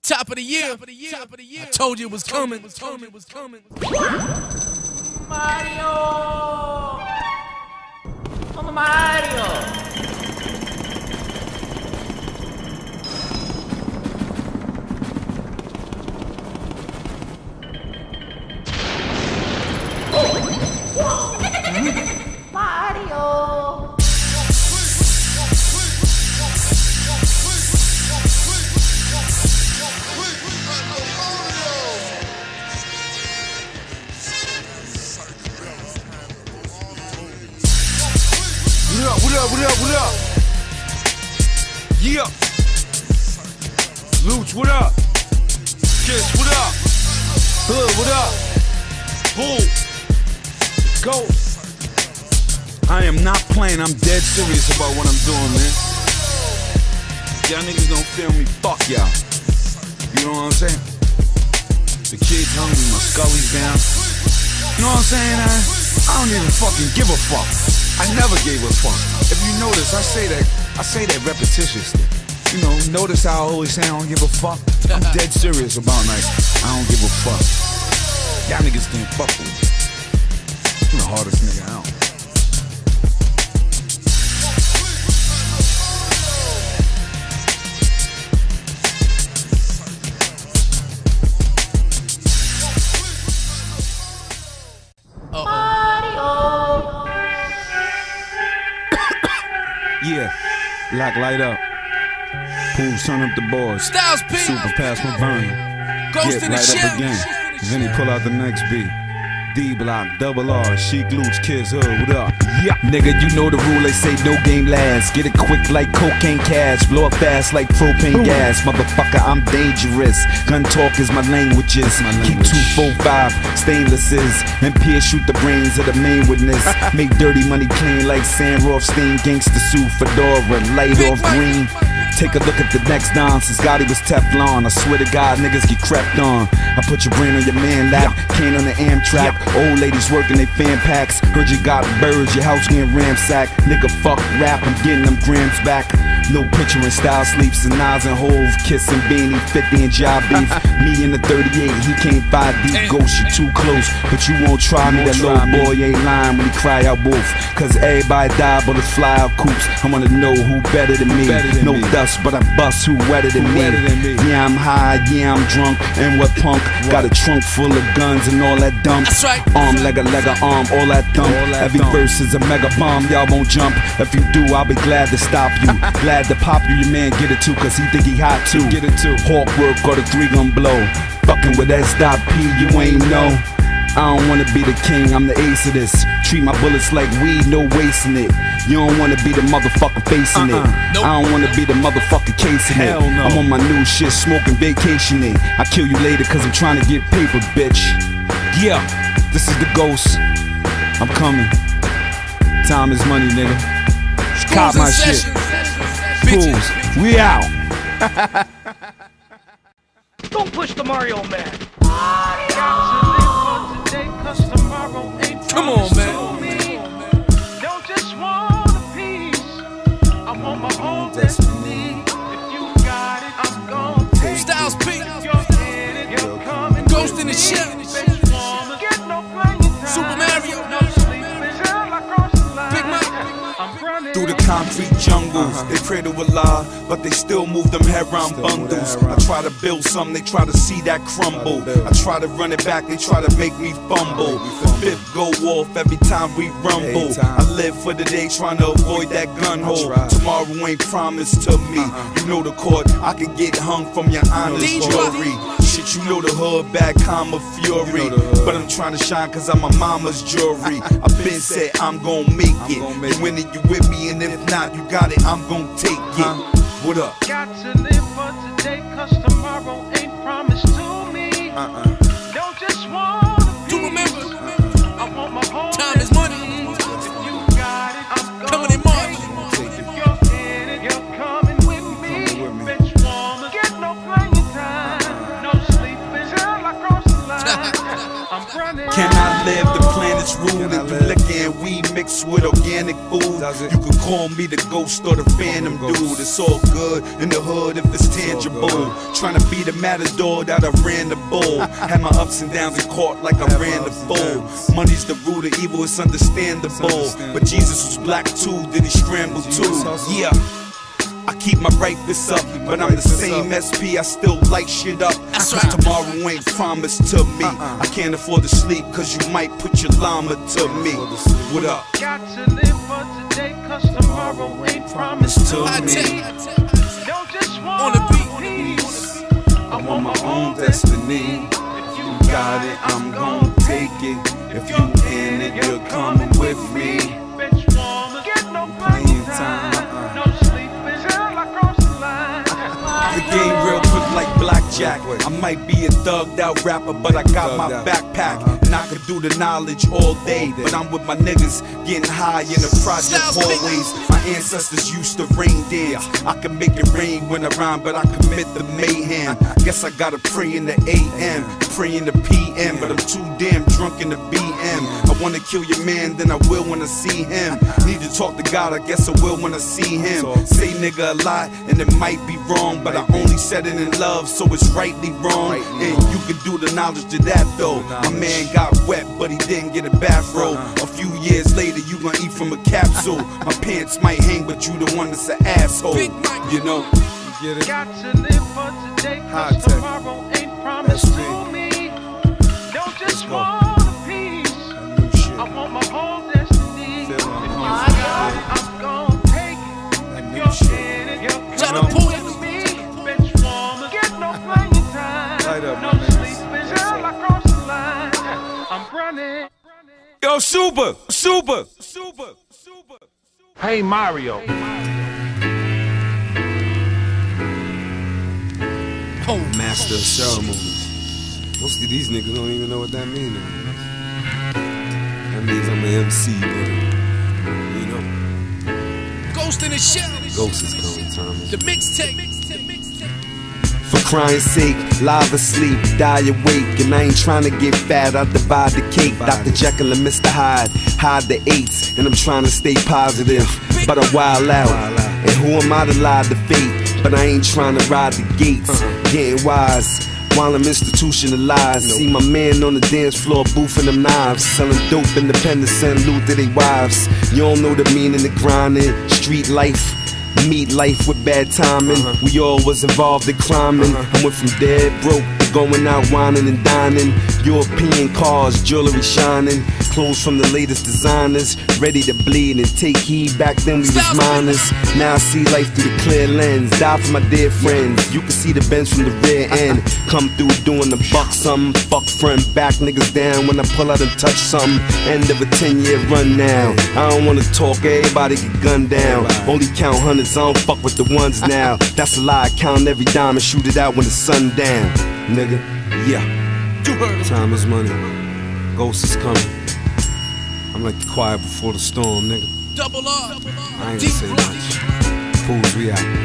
Top of the year. I told you it was coming. Mario! Oh, Mario! Mario! What up? Yeah. Luch, what up? Kiss, what up? Hood, what up? Bull. Go. I am not playing, I'm dead serious about what I'm doing, man. Y'all niggas don't feel me, fuck y'all. You know what I'm saying? The kid's hungry, my scully's down. You know what I'm saying? I don't even fucking give a fuck. I never gave a fuck. If you notice, I say that repetitiously. You know, notice how I always say I don't give a fuck. I'm dead serious about like, I don't give a fuck. Y'all niggas can't fuck with me. I'm the hardest nigga out. Yeah, lock light up. Pools turn up the boards. Styles P. Super pass my burn. Ghost Get in the light shell. up again. Vinny pull out the next beat. D block, double R, Chic Luch, Kids Hood, what up? Yeah, nigga, you know the rule, they say no game lasts. Get it quick like cocaine cash, blow up fast like propane gas. Motherfucker, I'm dangerous. Gun talk is my languages. Keep 245 stainlesses and pierce shoot the brains of the main witness. Make dirty money clean like Sam Rothstein, gangsta suit, fedora, light off green. Take a look at the next Don, since Gotti was Teflon. I swear to God, niggas get crept on. I put your brain on your man lap, cane on the Amtrak. Old ladies working they fan packs. Heard you got birds, your house getting ransacked. Nigga, fuck rap, I'm getting them grams back. No picture in Style sleeps and Nas and Hove, kissing Beanie, 50 and job beef. Me in the 38, he can't fight deep. Ghost, you too close, but you won't try me. That little boy ain't lying when he cry out wolf. Cause everybody die, bullets fly out coops. I wanna know who better than me. No dust, but I bust who wetter than me. Yeah, I'm high, yeah, I'm drunk. And what punk? Got a trunk full of guns and all that dump. That's right. Arm, leg, arm, all that thump. Every verse is a mega bomb, y'all won't jump. If you do, I'll be glad to stop you. Glad to pop you, your man get it too, cause he think he hot too. Get it too. Hawk work or the 3 gun blow. Fucking with S.P, you ain't know. I don't wanna be the king, I'm the ace of this. Treat my bullets like weed, no wasting it. You don't wanna be the motherfucker facing it. Nope. I don't wanna be the motherfucker casing it. No. I'm on my new shit, smoking vacationing. I kill you later cause I'm trying to get paper, bitch. Yeah, this is the ghost. I'm coming. Time is money, nigga. Cop my shit. Fools, we out. Don't push the Mario man. Come on, man. Don't just want a piece. I want my own destiny. If you got it, I'm gonna take Styles P. you're coming. Ghost in the shell. Get no playing time. Super Mario. No sleep until I cross the line. Big Mike. I'm running Through the concrete jungles, they pray to Allah, but they still move them heron bundles. I try to build something, they try to see that crumble. I try to run it back, they try to make me fumble. The fifth go off every time we rumble. I live for the day, trying to avoid that gun hole. Tomorrow ain't promised to me. You know the court, I could get hung from your honest jury. Shit, you know the hood, bad karma fury. But I'm trying to shine cause I'm my mama's jewelry. I've been said I'm gon' make it. You winning, you with me, and if not, you got it, I'm gon' take it. What up? Got to live for today, cause tomorrow ain't promised to me. Don't just want a To piece. remember, I want my whole time is money. If you got it, I'm gonna Coming in March. take it. If you're in it, you're coming with me. Bitch, woman, get no playing time. No sleeping till I cross the line. I'm running. Can I live the planet's rule and you licking Afghan weed mixed with organic food. You can call me the ghost or the phantom dude. It's all good in the hood if it's tangible. Trying to be the matador that I ran the bull. Had my ups and downs in court like I ran the bull. Money's the root of evil, it's understandable. But Jesus was black too, did he scramble too? Yeah. I keep my right fist up, but I'm the same SP, I still light shit up. That's right. Tomorrow ain't promised to me. I can't afford to sleep, cause you might put your llama to me. What up? Got to live for today, cause tomorrow ain't promised to I me. take Don't just on want the peace. I want my own destiny. If you Got it, I'm gon' take it. If you in it, you're coming with me. Bench warmers, get no playing time. No sleeping till I cross the line. The game real quick like blackjack. I might be a thugged out rapper, but I got my backpack. And I could do the knowledge all day. But I'm with my niggas getting high in the project hallways. My ancestors used to rain dance. I can make it rain when I rhyme, but I commit the mayhem. Guess I gotta pray in the AM, pray in the PM. But I'm too damn drunk in the BM. I wanna kill your man, then I will when I see him. Need to talk to God, I guess I will when I see him. Say nigga a lot, and it might be wrong, but I only said it in love, so it's rightly wrong. And you can do the knowledge to that though. My man got wet, but he didn't get a bathrobe. A few years later, you gon' eat from a capsule. My pants might hang, but you the one that's an asshole. You know? Get it? Got to live for today, cause tomorrow ain't promised to me. Don't just want a piece, I want my whole destiny. If you got it, I'm gon' take it. If you're in it, you're coming with me. Bench warmers, get no playing time. No sleeping till I cross the line. I'm running. Yo, Super! Hey Mario. Oh, Master of ceremonies. Most of these niggas don't even know what that means. That means I'm an MC, nigga. You know? Ghost in the Shell. Ghost is coming, Thomas. The mixtape. For crying sake, live asleep, die awake. And I ain't trying to get fat, I divide the cake. Dr. Jekyll and Mr. Hyde, hide the eights. And I'm trying to stay positive, but I wild out. And who am I to lie to fate? But I ain't trying to ride the gates, getting wise while I'm institutionalized. See my man on the dance floor boofing them knives, selling dope independent, send loot to their wives. You don't know the meaning of grinding, street life. Meet life with bad timing. We all was involved in climbing. I went from dead broke to going out whining and dining. European cars, jewelry shining, clothes from the latest designers, ready to bleed and take heed. Back then we was minors. Now I see life through the clear lens. Die for my dear friends. You can see the bench from the rear end. Come through doing the buck something. Fuck friend, back niggas down when I pull out and touch something. End of a 10-year run now. I don't wanna talk, everybody get gunned down. Only count hundreds, I don't fuck with the ones now. That's a lie, count every dime and shoot it out when the sun down. Nigga, yeah. You heard him. Time is money. Ghost is coming. I'm like the quiet before the storm, nigga. Double R. I ain't Deep gonna say block. much. Fools, we out.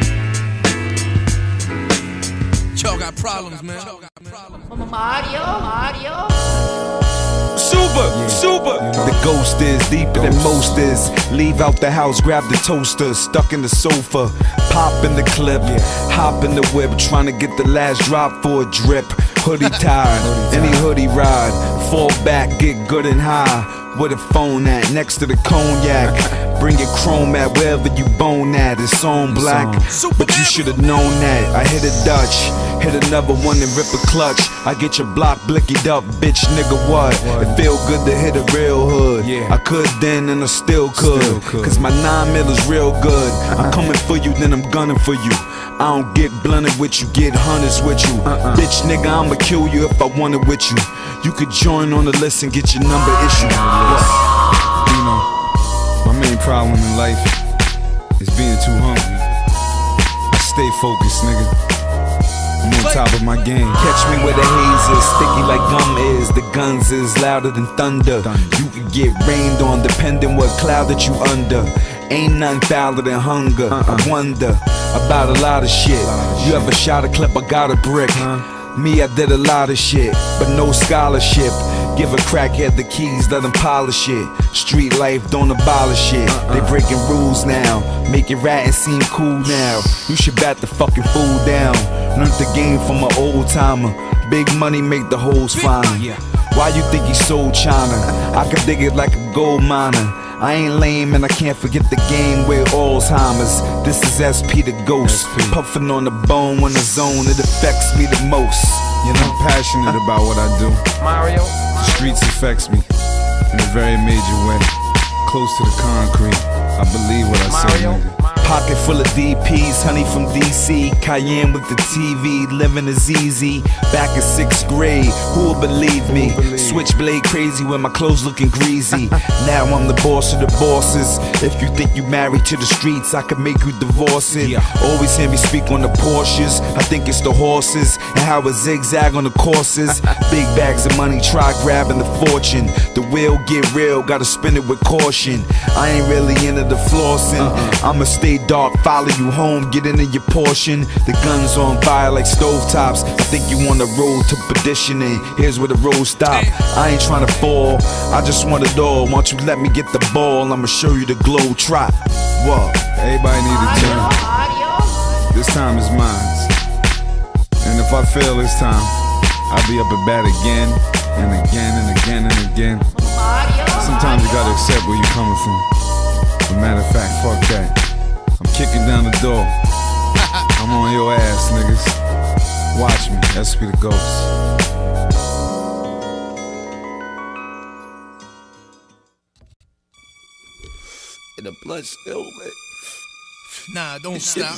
Y'all got problems, man. Mario. Super. The ghost is deeper than most is. Leave out the house, grab the toaster, stuck in the sofa, pop in the clip, hop in the whip, trying to get the last drop for a drip. Hoodie tied, any hoodie ride, fall back, get good and high. Where the phone at? Next to the cognac. Bring your chrome at wherever you bone at. It's on black, but you should've known that. I hit a Dutch, hit another one and rip a clutch. I get your block blickied up, bitch, nigga, what? It feel good to hit a real hood. I could then and I still could. Cause my 9 mil is real good. I'm coming for you, then I'm gunning for you. I don't get blunted with you, get hunters with you. Bitch, nigga, I'ma kill you if I want it with you. You could join on the list and get your number issued. You know, my main problem in life is being too hungry. I stay focused, nigga. I'm on top of my game. Catch me where the haze is, sticky like gum is. The guns is louder than thunder. You could get rained on depending what cloud that you under. Ain't nothing fouler than hunger. I wonder about a lot of shit. You ever shot a clip or got a brick? Me, I did a lot of shit, but no scholarship. Give a crackhead the keys, let him polish it. Street life don't abolish it. They breaking rules now, making ratting seem cool now. You should bat the fucking fool down. Learned the game from an old timer. Big money make the hoes fine. Why you think he sold China? I can dig it like a gold miner. I ain't lame and I can't forget the game with Alzheimer's. This is SP the Ghost, puffing on the bone when the zone, it affects me the most. You know, I'm passionate about what I do. Mario. The streets affects me in a very major way. Close to the concrete, I believe what I say, nigga. Pocket full of DPs, honey from DC. Cayenne with the TV, living is easy. Back in 6th grade, who will believe me? Switchblade crazy with my clothes looking greasy. Now I'm the boss of the bosses. If you think you married to the streets, I could make you divorce it. Always hear me speak on the Porsches. I think it's the horses and how it zigzag on the courses. Big bags of money, try grabbing the fortune. The wheel get real, gotta spin it with caution. I ain't really into the flossing. I'ma stay dark, follow you home, get into your portion. The gun's on fire like stovetops. I think you on the road to perdition, and here's where the road stop. I ain't trying to fall, I just want it all. Won't you let me get the ball? I'ma show you the glow trot. Whoa. Everybody need a turn. This time is mine. And if I fail this time, I'll be up at bat again and again and again and again. Sometimes you gotta accept where you're coming from. But matter of fact, fuck that. I'm kicking down the door. I'm on your ass, niggas. Watch me, SP the Ghost. And the blood still lit. Nah, don't stop.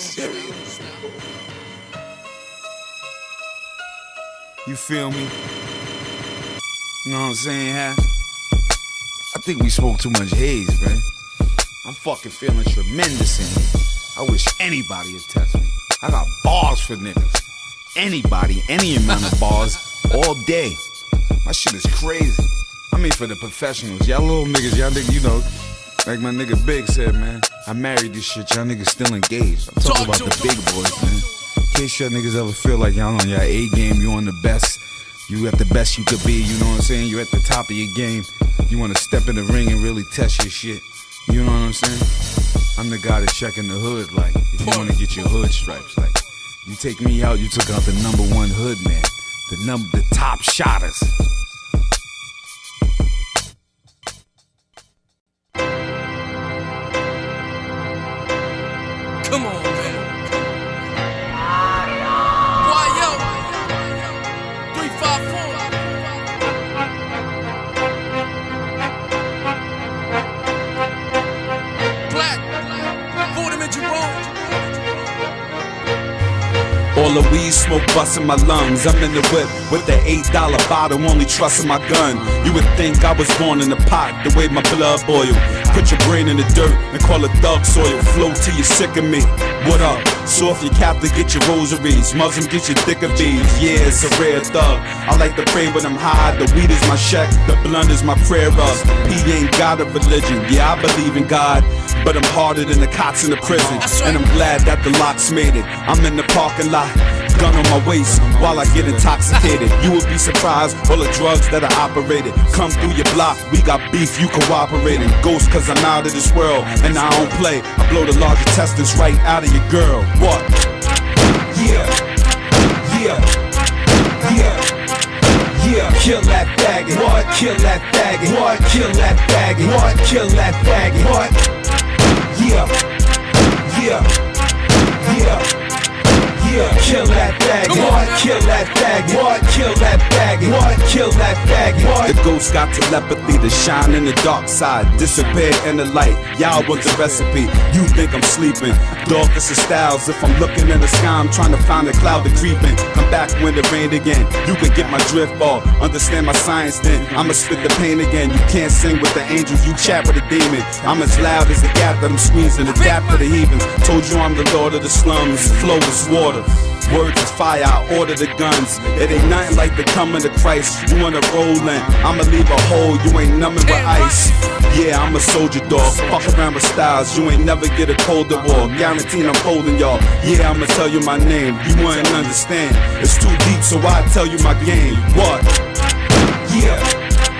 You feel me? You know what I'm saying, huh? I think we smoke too much haze, man. I'm fucking feeling tremendous in here. I wish anybody would test me. I got bars for niggas. Anybody, any amount of bars, all day. My shit is crazy. I mean for the professionals. Y'all little niggas, y'all niggas, you know, like my nigga Big said, man. I married this shit, y'all niggas still engaged. I'm talking about the big boys, man. In case y'all niggas ever feel like y'all on your A game, you on the best. You at the best you could be, you know what I'm saying? You're at the top of your game. You wanna step in the ring and really test your shit. You know what I'm saying? I'm the guy that's checking the hood, like, if you wanna get your hood stripes, like, you take me out, you took out the #1 hood man, the top shotters. Come on, man. Why, yo? 354. All the weed smoke bustin' my lungs. I'm in the whip with the $8 bottle, only trusting my gun. You would think I was born in the pot, the way my blood boil. Put your brain in the dirt and call it thug soil. Flow till you're sick of me. What up? So if you're Catholic, get your rosaries. Muslim, get your thicker beads. Yeah, it's a rare thug. I like to pray when I'm high. The weed is my check, the blunt is my prayer rug. P ain't got a religion. Yeah, I believe in God, but I'm harder than the cops in the prison. And I'm glad that the locks made it. I'm in the parking lot, gun on my waist while I get intoxicated. You would be surprised all the drugs that I operated. Come through your block, we got beef, you cooperating. Ghost cause I'm out of this world and I don't play. I blow the large intestines right out of your girl. What? Yeah, yeah, yeah, yeah. Kill that faggot. What? Kill that faggot. What? Kill that faggot. What? Kill that faggot. What? Yeah, yeah, yeah. Yeah, kill that faggot. What? Kill that faggot. What? Kill that faggot. What? Kill that faggot. What? The ghost got telepathy to shine in the dark side, disappear in the light. Y'all want the recipe. You think I'm sleeping? Darkest of styles. If I'm looking in the sky, I'm trying to find a cloud to creep in. Come back when it rained again. You can get my drift off. Understand my science then. I'ma spit the pain again. You can't sing with the angels. You chat with the demon. I'm as loud as the gap that I'm squeezing. The gap for the heathens. Told you I'm the lord of the slums. Flow is water. Words is fire, I order the guns. It ain't nothing like the coming of Christ. You wanna roll in, I'ma leave a hole. You ain't numbing with ice. Yeah, I'm a soldier dog. Fuck around with styles, you ain't never get a colder war. Guaranteed I'm folding y'all. Yeah, I'ma tell you my name. You wouldn't understand. It's too deep, so I tell you my game. What? Yeah,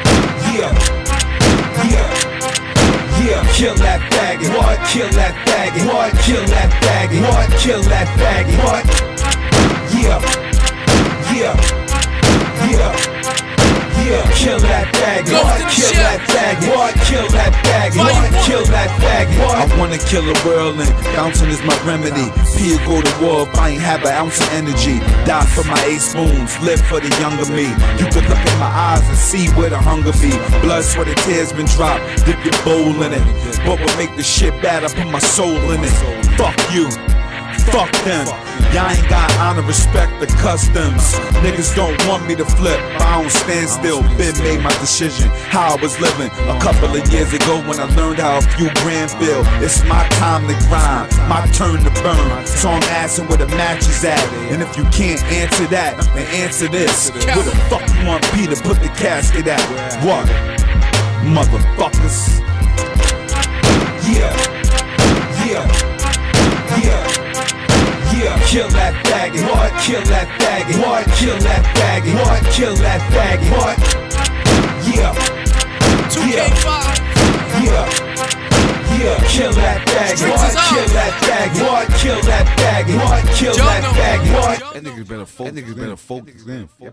Yeah, kill that faggot. What? Kill that faggot. What? Kill that faggot. What? Kill that faggot. What? Yeah. Yeah. Yeah. Yeah, kill that faggot. What? Kill that faggot. What? Kill that faggot. What? Kill that faggot. What? I wanna kill a world and bouncing is my remedy. P go to war if I ain't have an ounce of energy. Die for my 8 spoons, live for the younger me. You could look in my eyes and see where the hunger be. Blood, sweat, and tears been dropped. Dip your bowl in it. What would make the shit bad? I put my soul in it. Fuck you. Fuck them. Y'all ain't got honor, respect the customs. Niggas don't want me to flip, I don't stand still. Been made my decision, how I was living a couple of years ago when I learned how a few grand feel. It's my time to grind, my turn to burn. So I'm asking where the match is at. And if you can't answer that, then answer this. Where the fuck you want P to put the casket at? What? Motherfuckers. Yeah. Yeah. Yeah. Yeah, kill that faggot. What? Kill that faggot. What? Kill that faggot. What? Kill that faggot. What? Yeah. 2K5. Yeah. Yeah, kill that faggot. What? Kill that faggot. What? Kill that faggot. What? Kill that faggot. What? That niggas better focus. That niggas better focus.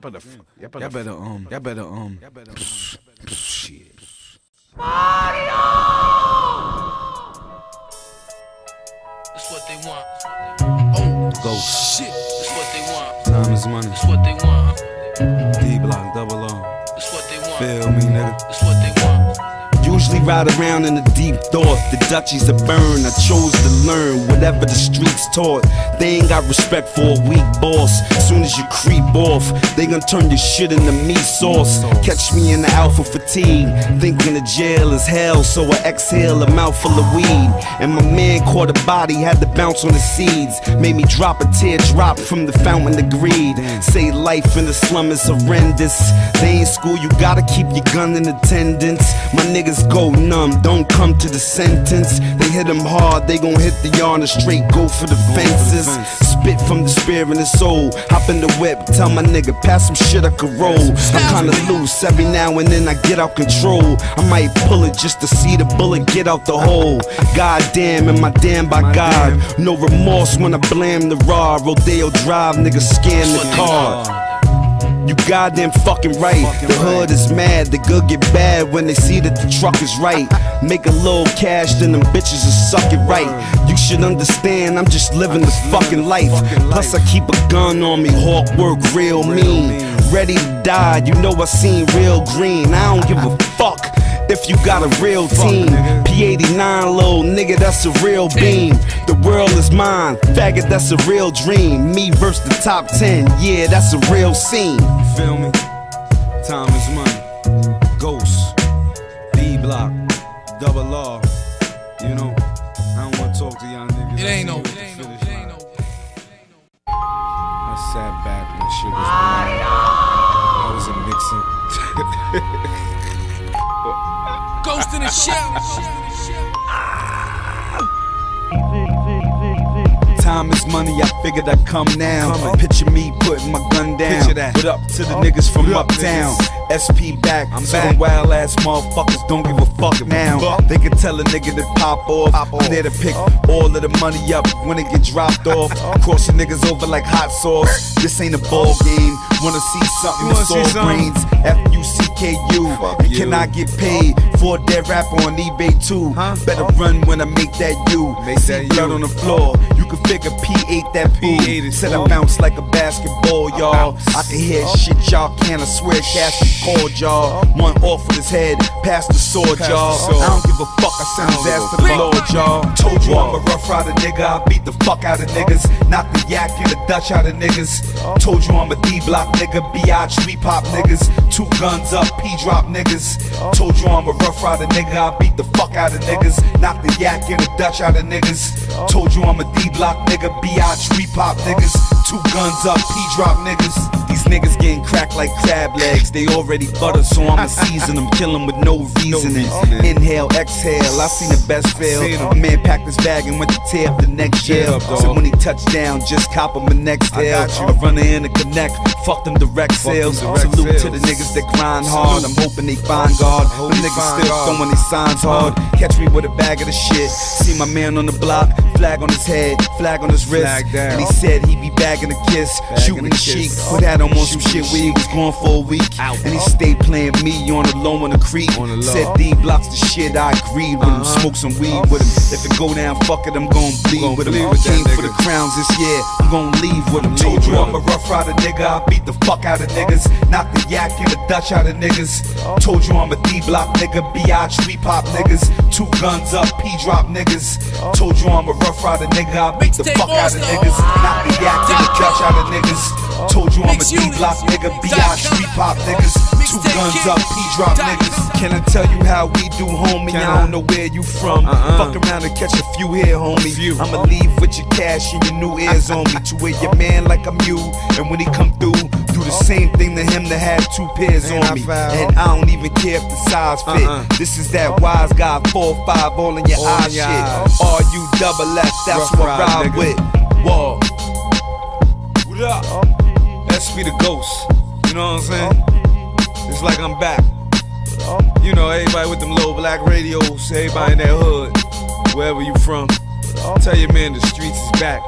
Y'all better shit. Mario! That's what they want. Go. Shit. That's what they want. Time is money. That's what they want. D-Block, double R. That's what they want. Feel me, nigga. That's what they want. Usually ride around in a deep thought. The Dutchies are burned. I chose to learn whatever the streets taught. They ain't got respect for a weak boss. Soon as you creep off, they gon' turn your shit into meat sauce. Catch me in the alpha fatigue, thinking the jail is hell, so I exhale a mouthful of weed. And my man caught a body, had to bounce on the seeds. Made me drop a teardrop from the fountain of greed. Say life in the slum is horrendous. They ain't school, you gotta keep your gun in attendance. My niggas go numb, don't come to the sentence. They hit them hard, they gon' hit the yard and straight go for the fences. Spit from the spirit and the soul. Hop in the whip, tell my nigga, pass some shit I could roll. I'm kinda loose, every now and then I get out control. I might pull it just to see the bullet get out the hole. Goddamn, am I damned by God? No remorse when I blame the raw. Rodeo Drive, niggas scam the car. You goddamn fucking right. The hood is mad, the good get bad when they see that the truck is right. Make a little cash, then them bitches will suck it right. You should understand, I'm just living the fucking life. Plus I keep a gun on me, hawk work real mean. Ready to die, you know I seen real green. I don't give a fuck if you got a real team. P89 little nigga, that's a real beam. The world is mine, faggot, that's a real dream. Me versus the top 10, yeah, that's a real scene. Feel me? Time is money. Ghost, D-Block, double R. You know, I don't wanna talk to y'all niggas. It ain't no. I sat back when shit was blind. I was a mixing. Ghost in the shell. Time is money, I figured I'd come now. Picture me putting my gun down. What up to the niggas from uptown? SP back, so them wild ass motherfuckers don't give a fuck now. They can tell a nigga to pop off. I'm there to pick all of the money up when it get dropped off. Cross the niggas over like hot sauce. This ain't a ball game. Wanna see something that's all brains. F-U-C-K-U. And can I get paid for a dead rapper on eBay too? Better run when I make that U. See blood on the floor. You can figure P8 that food. Said I bounce like a basketball, y'all. I can hear shit y'all can't. I swear Cassie called y'all. One off with his head, past the sword, y'all. I don't give a fuck, I send his ass to the Lord, y'all. Told you I'm a rough rider, nigga. I beat the fuck out of niggas. Knock the yak and the Dutch out of niggas. Told you I'm a D-Block nigga. B.I.G. pop niggas. 2 guns up, P-drop niggas. Told you I'm a rough rider, nigga. I beat the fuck out of niggas. Knock the yak and the Dutch out of niggas. Told you I'm a D-Block nigga. B.I.G. pop niggas. 2 guns up, P-drop niggas. These niggas getting cracked like crab legs. They already buttered, so I'ma season them, kill them with no reasoning. Inhale, exhale, I seen the best fail. A man packed his bag and went to tear up the next jail. So when he touched down, just cop him a next tail. A runner in the connect, fuck them direct sales. Salute to the niggas that grind hard. I'm hoping they find God. Them niggas still throwing these signs hard. Catch me with a bag of the shit. See my man on the block, flag on his head, flag on his wrist. And he said he be bagging a kiss, shooting the sheik. Put that on some shit where he was gone for a week. And he stayed playing me on the low on the creek. Said D blocks the shit, I agreed with him. Smoke some weed with him. If it go down, fuck it, I'm gon' bleed with him. Came for the crowns this year, I'm gon' leave with him. Told you I'm a rough rider nigga, I beat the fuck out of niggas. Knock the yak and the Dutch out of niggas. Told you I'm a D-block nigga, B.I.H. pop niggas. 2 guns up, P-drop niggas. Told you I'm a rough rider nigga, I beat the fuck out of niggas. Knock the yak and the Dutch out of niggas. Told you I'm a D-block nigga, B.I.H. pop niggas. 2 guns up, P-drop niggas. Can I tell you how we do, homie? I don't know where you from. Fuck around and catch a few here, homie. I'ma leave with your cash and your new ears on me. To where your man like I'm you. And when he come through, do the same thing to him that had 2 pairs on me. And I don't even care if the size fit. This is that wise guy, 4-5 all in your eye shit. R-U-double-F, that's what I ride with. Whoa. What up? SP the Ghost. You know what I'm saying? It's like I'm back. You know, everybody with them low black radios, everybody in that hood, wherever you from. Tell your man the streets is back.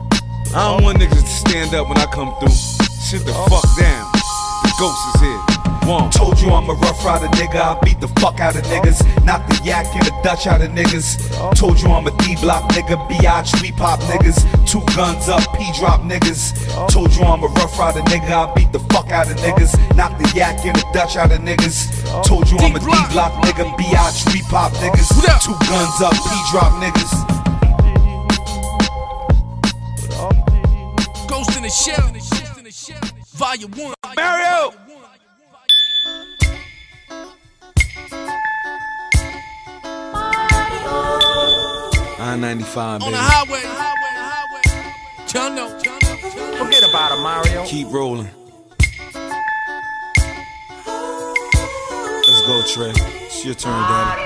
I don't want niggas to stand up when I come through. Sit the fuck down. The Ghost is here. Told you I'm a rough rider nigga, I beat the fuck out of niggas. Knock the yak and the Dutch out of niggas. Told you I'm a D-block nigga, B.I.H. pop niggas. 2 guns up, P-drop niggas. Told you I'm a rough rider nigga, I beat the fuck out of niggas. Knock the yak and the Dutch out of niggas. Told you I'm a D-block nigga, B.I.H. pop niggas. 2 guns up, P-drop niggas. Ghost in the Shell, Volume 1. Mario! I-95, On baby. the highway. Y'all know. Forget about it, Mario. Keep rolling. Let's go, Trey. It's your turn, daddy.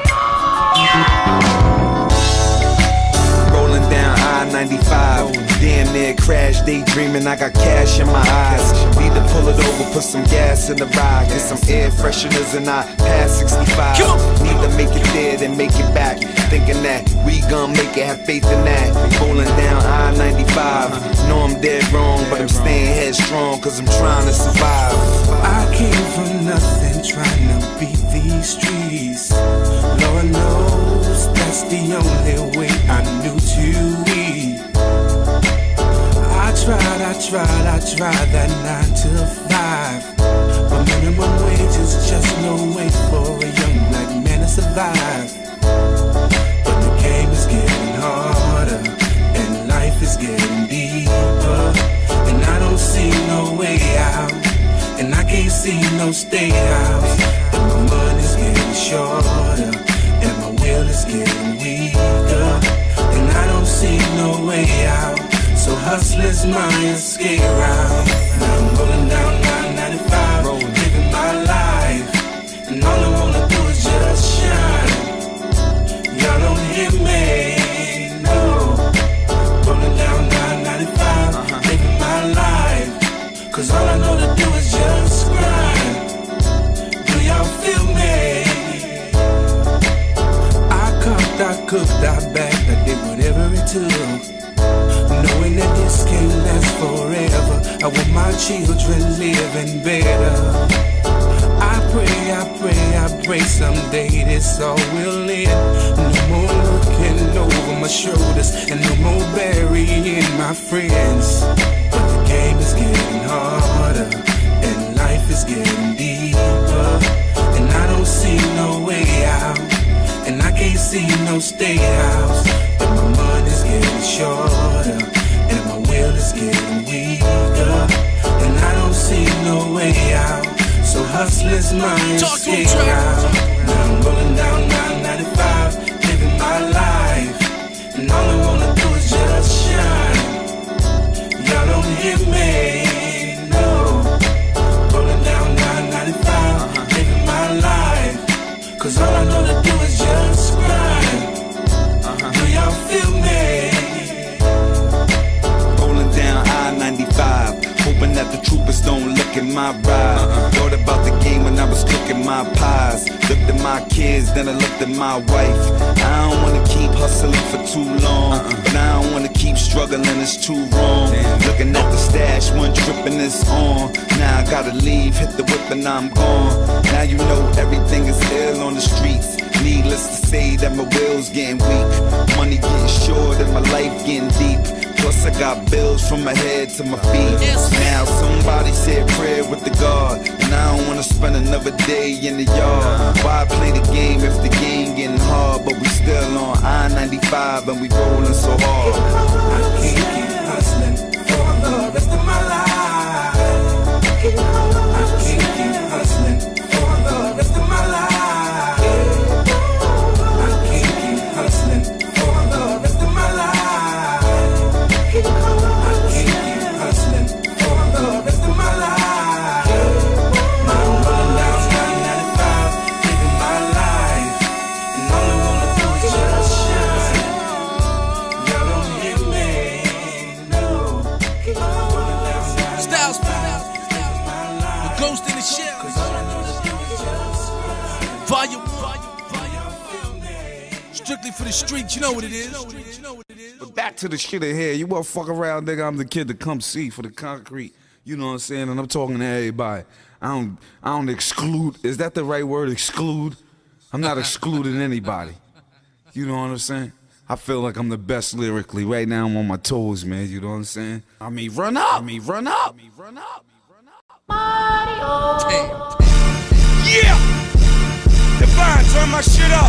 Rolling down I-95. Damn near crash, daydreaming, I got cash in my eyes. Need to pull it over, put some gas in the ride. Get some air fresheners and I pass 65. Need to make it there, then make it back. Thinking that we gon' make it, have faith in that. Rolling down I-95. Know I'm dead wrong, but I'm staying headstrong, cause I'm trying to survive. I came from nothing, trying to beat these streets. Lord knows that's the only way I knew to be. I tried that 9 to 5. But minimum wage is just no way for a young black man to survive. But the game is getting harder, and life is getting deeper. And I don't see no way out, and I can't see no stay out. And my money's getting shorter, and my will is getting weaker. And I don't see no way out, so hustlers my escape route. Now I'm rolling down 995, living my life, and all I wanna do is just shine. Y'all don't hear me, no. Rolling down 995, living my life, cause all I know to do is just grind. Do y'all feel me? I cooked, I backed, I did whatever it took. Knowing that this can't last forever, I want my children living better. I pray someday this all will end. No more looking over my shoulders, and no more burying my friends. But the game is getting harder, and life is getting deeper. And I don't see no way out, and I can't see no state house. And my money's getting shorter, and my will is getting weaker. And I don't see no way out, so hustlers my escape route. Now I'm rolling down 995, living my life, and all I wanna do is just shine. Y'all don't hear me, no. my ride. Thought about the game when I was cooking my pies. Looked at my kids, then I looked at my wife. I don't wanna keep hustling for too long, but I don't wanna keep struggling, it's too wrong. Looking at the stash, one tripping is on. Now I gotta leave, hit the whip and I'm gone. Now you know everything is ill on the streets. Needless to say that my will's getting weak. Money getting short and my life getting deep. Plus I got bills from my head to my feet. Now somebody said prayer with the God, and I don't wanna spend another day in the yard. Why play the game if the game getting hard? But we still on I-95 and we rolling so hard. I can't keep hustling for the rest of my life. I can't keep hustling for the rest of my life. Hustling for the rest of my life. I can't keep hustling for the rest of my life. I'm rolling down I-95, living my life, and all I wanna do is just shine. Y'all don't hear me, no. I'm rolling down I-95, Styles, living my life. The Ghost in the Shell. Cause all I wanna do is just smile. Volume 1. Strictly for the streets, you know what it is. But back to the shit ahead. You wanna fuck around, nigga? I'm the kid to come see for the concrete. You know what I'm saying? And I'm talking to everybody. I don't exclude. Is that the right word? Exclude? I'm not excluding anybody. You know what I'm saying? I feel like I'm the best lyrically. Right now I'm on my toes, man. You know what I'm saying? I mean, run up. Yeah! Divine, turn my shit up.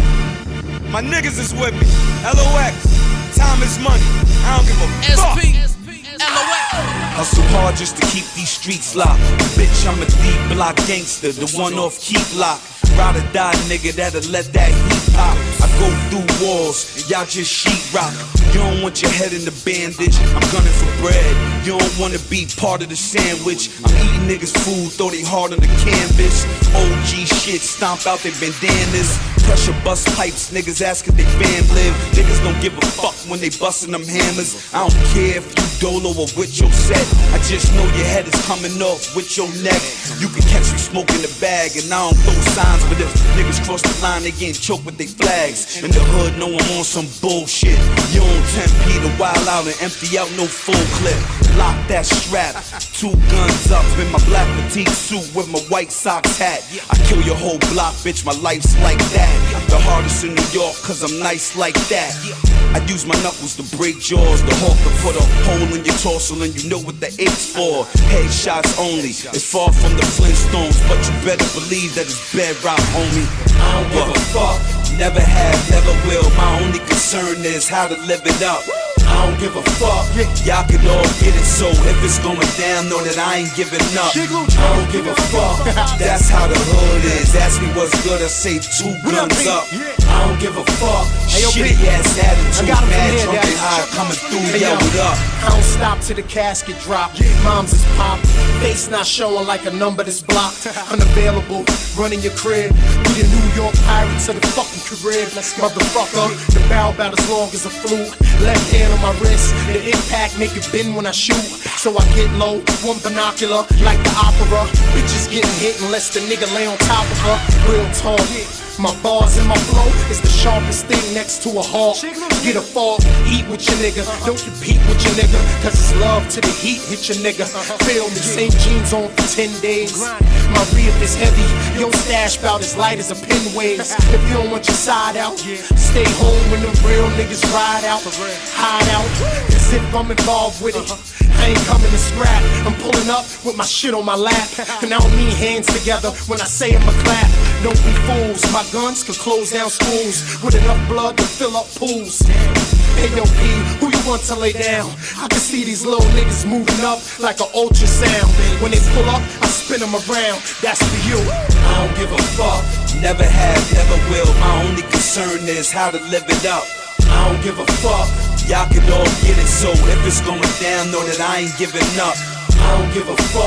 My niggas is with me. LOX, time is money. I don't give a fuck. SP, LOX. Hustle hard just to keep these streets locked. Bitch, I'm a D-block gangster, the one off keep lock. Ride or die nigga that'll let that heat pop. I go through walls, and y'all just sheetrock. You don't want your head in the bandage, I'm gunning for bread. You don't wanna be part of the sandwich. I'm eating niggas food, throw they hard on the canvas. OG shit, stomp out they bandanas. Pressure bust pipes, niggas ask if they fam live. Niggas don't give a fuck when they bustin' them hammers. I don't care if you dolo or with your set. I just know your head is coming off with your neck. You can catch me smoking the bag and I don't throw signs, but if niggas cross the line, they getting choked with they flags. In the hood, no one on some bullshit. You on 10P to wild out and empty out no full clip. Lock that strap, 2 guns up in my black fatigue suit with my white socks hat. I kill your whole block, bitch, my life's like that. The hardest in New York, cause I'm nice like that. I use my knuckles to break jaws, the hawk to put a hole in your torso, and you know what the A's for. Headshots only, it's far from the Flintstones, but you better believe that it's bedrock, homie. I don't give a fuck, never have, never will. My only concern is how to live it up. I don't give a fuck, y'all can all get it, so if it's going down, know that I ain't giving up. I don't give a fuck, that's how the hood is. Ask me what's good, I say 2 guns up. I don't give a fuck, shitty ass attitude, mad drunk and high coming through, yo, what up? I don't stop till the casket drop. Moms is pop, face not showing like a number that's blocked. Unavailable, running your crib. We the New York Pirates of the fucking Caribbean. Motherfucker, the barrel about as long as a flute. Left hand on my wrist, the impact make it bend when I shoot. So I get low, one binocular, like the opera. Bitches getting hit unless the nigga lay on top of her. Real talk. My bars and my flow is the sharpest thing next to a hawk. Get a fall, eat with your nigga. Don't compete with your nigga, cause it's love to the heat hit your nigga. Feel me, same jeans on for 10 days. My reef is heavy, your stash bout as light as a pin waves. If you don't want your side out, stay home when the real niggas ride out. Hide out, cause if I'm involved with it, I ain't coming to scrap. I'm pulling up with my shit on my lap. And I don't mean hands together when I say I'ma clap. Don't be fools, my guns could close down schools with enough blood to fill up pools. Hey yo P, who you want to lay down? I can see these little niggas moving up like an ultrasound. When they pull up, I spin them around. That's for you. I don't give a fuck, never have, never will. My only concern is how to live it up. I don't give a fuck, y'all can all get it, so if it's going down, know that I ain't giving up. I don't give a fuck,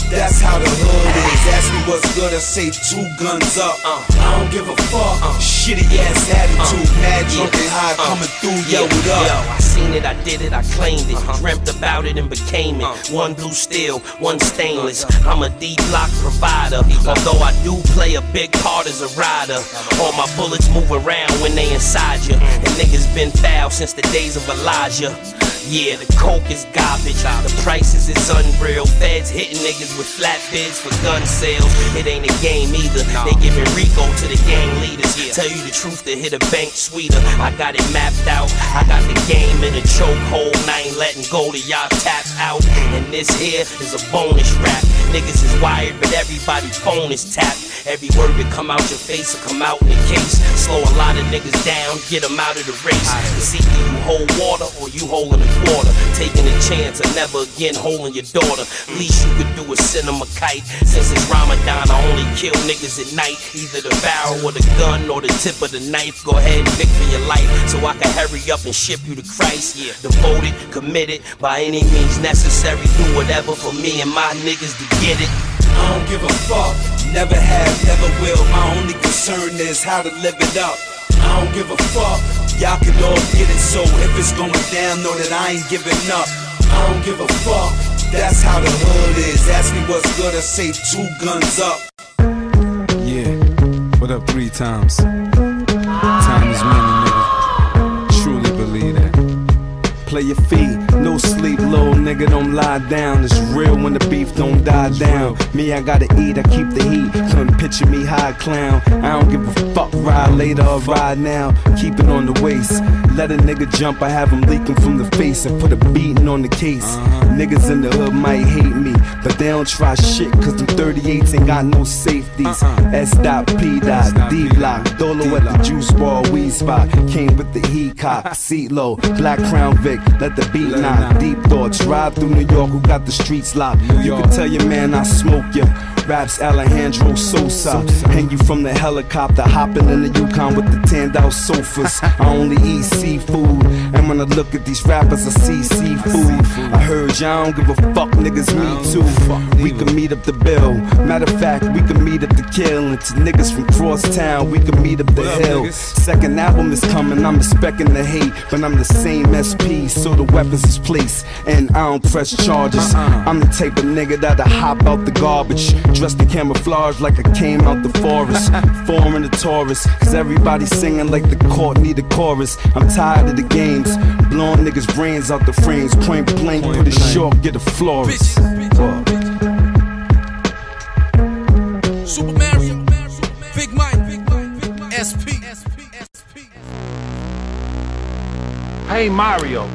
That's how the hood is. Ask me what's good, I say 2 guns up. I don't give a fuck. Shitty ass attitude, mad drunk and high coming through. Yo, what up? Yo, I seen it, I did it, I claimed it. Dreamt about it and became it. One blue steel, one stainless. I'm a D-block provider. Although I do play a big part as a rider. All my bullets move around when they inside you. And niggas been foul since the days of Elijah. Yeah, the coke is garbage, the prices is unreal. Feds hitting niggas with flat bids for gun sales. It ain't a game either, they giving Rico to the gang leaders. Tell you the truth, to hit a bank sweeter. I got it mapped out, I got the game in a chokehold. I ain't letting go till y'all tap out. And this here is a bonus rap. Niggas is wired, but everybody's phone is tapped. Every word that come out your face will come out in the case. Slow a lot of niggas down, get them out of the race. It's either you hold water or you holding a quarter. Taking a chance of never again holding your daughter. Least you could do is send them a kite. Since it's Ramadan, I only kill niggas at night. Either the barrel or the gun or the tip of the knife. Go ahead and pick for your life so I can hurry up and ship you to Christ. Devoted, committed, by any means necessary. Do whatever for me and my niggas to get it. I don't give a fuck, never have, never will. My only concern is how to live it up. I don't give a fuck, y'all can all get it. So if it's going down, know that I ain't giving up. I don't give a fuck, that's how the hood is. Ask me what's good, I say 2 guns up. Yeah, what up 3 times? Time is money, nigga. Truly believe that. Play your feet, no sleep, little nigga, don't lie down. It's real when the beef don't die down. Me, I gotta eat, I keep the heat. Couldn't picture me high clown. I don't give a fuck, ride later or ride now. Keep it on the waist. Let a nigga jump, I have him leaking from the face and put a beating on the case. Niggas in the hood might hate me, but they don't try shit cause them 38s ain't got no safeties. S.P. D-Block, Dolo at the juice bar, weed spot. Came with the heat cock, seat low, black crown Vic, let the beat knock. Deep thoughts, ride through New York, who got the streets locked. You can tell your man I smoke ya. Raps Alejandro Sosa. Hang you from the helicopter, hopping in the Yukon with the tanned out sofas. I only eat seafood, and when I look at these rappers I see seafood. I heard y'all don't give a fuck, niggas me too. We can meet up the bill, matter of fact we can meet up the kill. And to niggas from cross town we can meet up the hill. Second album is coming, I'm expecting the hate, but I'm the same SP, so the weapons is placed, and I don't press charges. I'm the type of nigga that'll hop out the garbage, dressed in camouflage like I came out the forest. Foreign the Taurus, cause everybody singing like the court need a chorus. I'm tired of the games, blowing niggas brains out the frames. Point blank, put it short, get a florist. Super Mario, Big Mike, SP. Hey Mario.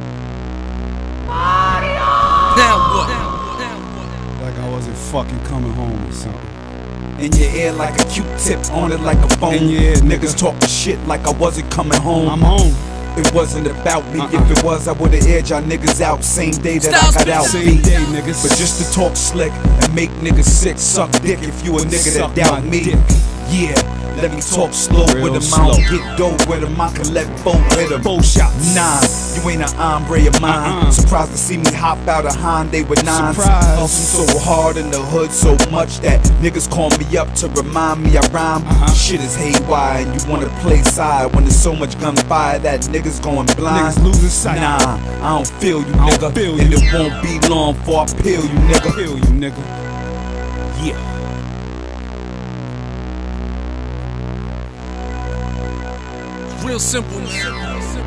Now what? Like I wasn't fucking coming home or something. In your ear like a Q-tip, on it like a phone. In your ear, niggas talking shit like I wasn't coming home. I'm home. It wasn't about me. If it was, I would've aired y'all niggas out same day that I got out Same beat. day, niggas. But just to talk slick and make niggas sick, suck dick if you a nigga that doubt me. Yeah, let me talk slow with him. I don't get dope with him. I can let both hit him. Both shots. Nah, you ain't an hombre of mine. Surprised to see me hop out of Hyundai with 9s. Hustle so hard in the hood so much that niggas call me up to remind me I rhyme. Shit is haywire and you wanna play side when there's so much gunfire that niggas going blind. Niggas losing sight. Nah, I don't feel you, nigga. And it won't be long before I peel you, nigga. Kill you, nigga. Yeah. Real simple, man.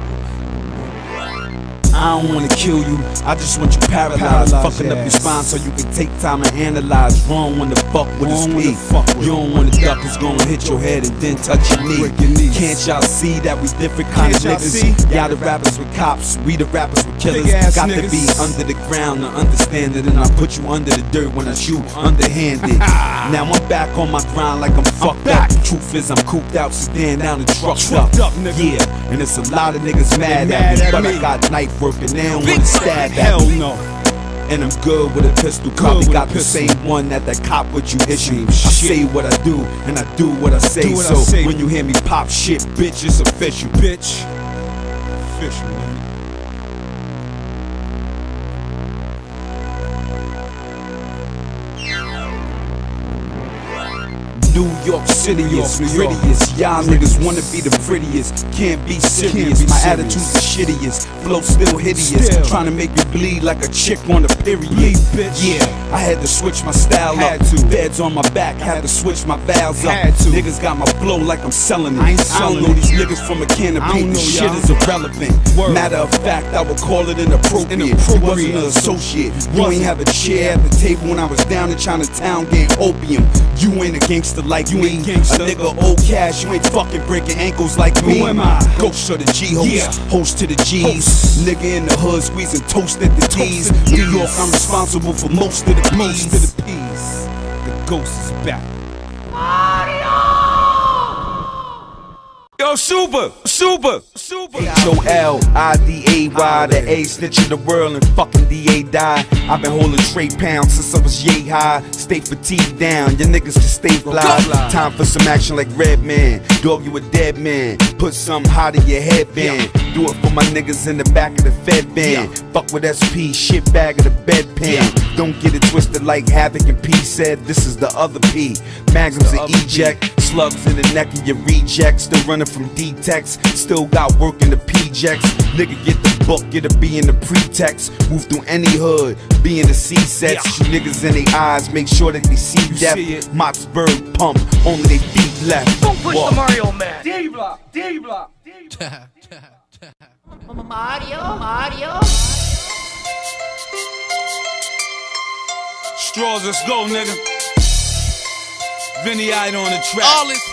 I don't wanna kill you, I just want you paralyzed. Fucking up your spine so you can take time and analyze. Wrong when the fuck with a speed. You don't wanna duck, it's gonna hit your head and then touch your knee. Can't y'all see that we different kind of niggas? Y'all the rappers with cops, we the rappers with killers. Got to be under the ground to understand it, and I put you under the dirt when I shoot underhanded. Now I'm back on my grind like I'm fucked up. Truth is I'm cooped out, sedan down and trucked up. Yeah, and it's a lot of niggas mad at me, but I got knife work and they don't wanna stab at me. Hell no. And I'm good with a pistol. Probably got the same one that cop what you issue. I say what I do and I do what I say. So when you hear me pop shit, bitch, it's official. Bitch. Official, man. New York Cityest, grittiest. Y'all niggas wanna be the prettiest, can't be serious. My attitude's the shittiest, flow still hideous. Trying to make you bleed like a chick on a period. Yeah, I had to switch my style up. Beds on my back, had to switch my valves up. Niggas got my flow like I'm selling it. I don't know these niggas from a can of paint. This shit is irrelevant. Matter of fact, I would call it inappropriate. You wasn't an associate. You ain't have a chair at the table when I was down in Chinatown getting opium. You ain't a gangster like me. A nigga old cash. You ain't fucking breaking ankles like me. Who am I? Ghost of the G-host, host to the G's. Nigga in the hood squeezing toast at the D's. New York, I'm responsible for most of the P's. The ghost is back. Yo, super. Yo, L-I-D-A-Y, the A snitch in the world and fucking D.A. die. I've been holding straight pounds since I was yay high. Stay fatigued down, your niggas can stay fly. Time for some action like Redman. Dog, you a dead man. Put something hot in your headband. Do it for my niggas in the back of the Fed band. Fuck with SP, shit bag of the bedpan. Don't get it twisted like Havoc and P said. This is the other P. Magnums and eject. Slugs in the neck of your rejects. Still running from D-Tex. Still got work in the P-Jecks. Nigga get the book, get a B in the pretext. Move through any hood, be in the C-sets. Shoot niggas in their eyes, make sure that they see death. Moxburg pump, only they feet left. Don't push the Mario man. Mario. Straws, let's go, nigga. Vinny Ide on the track.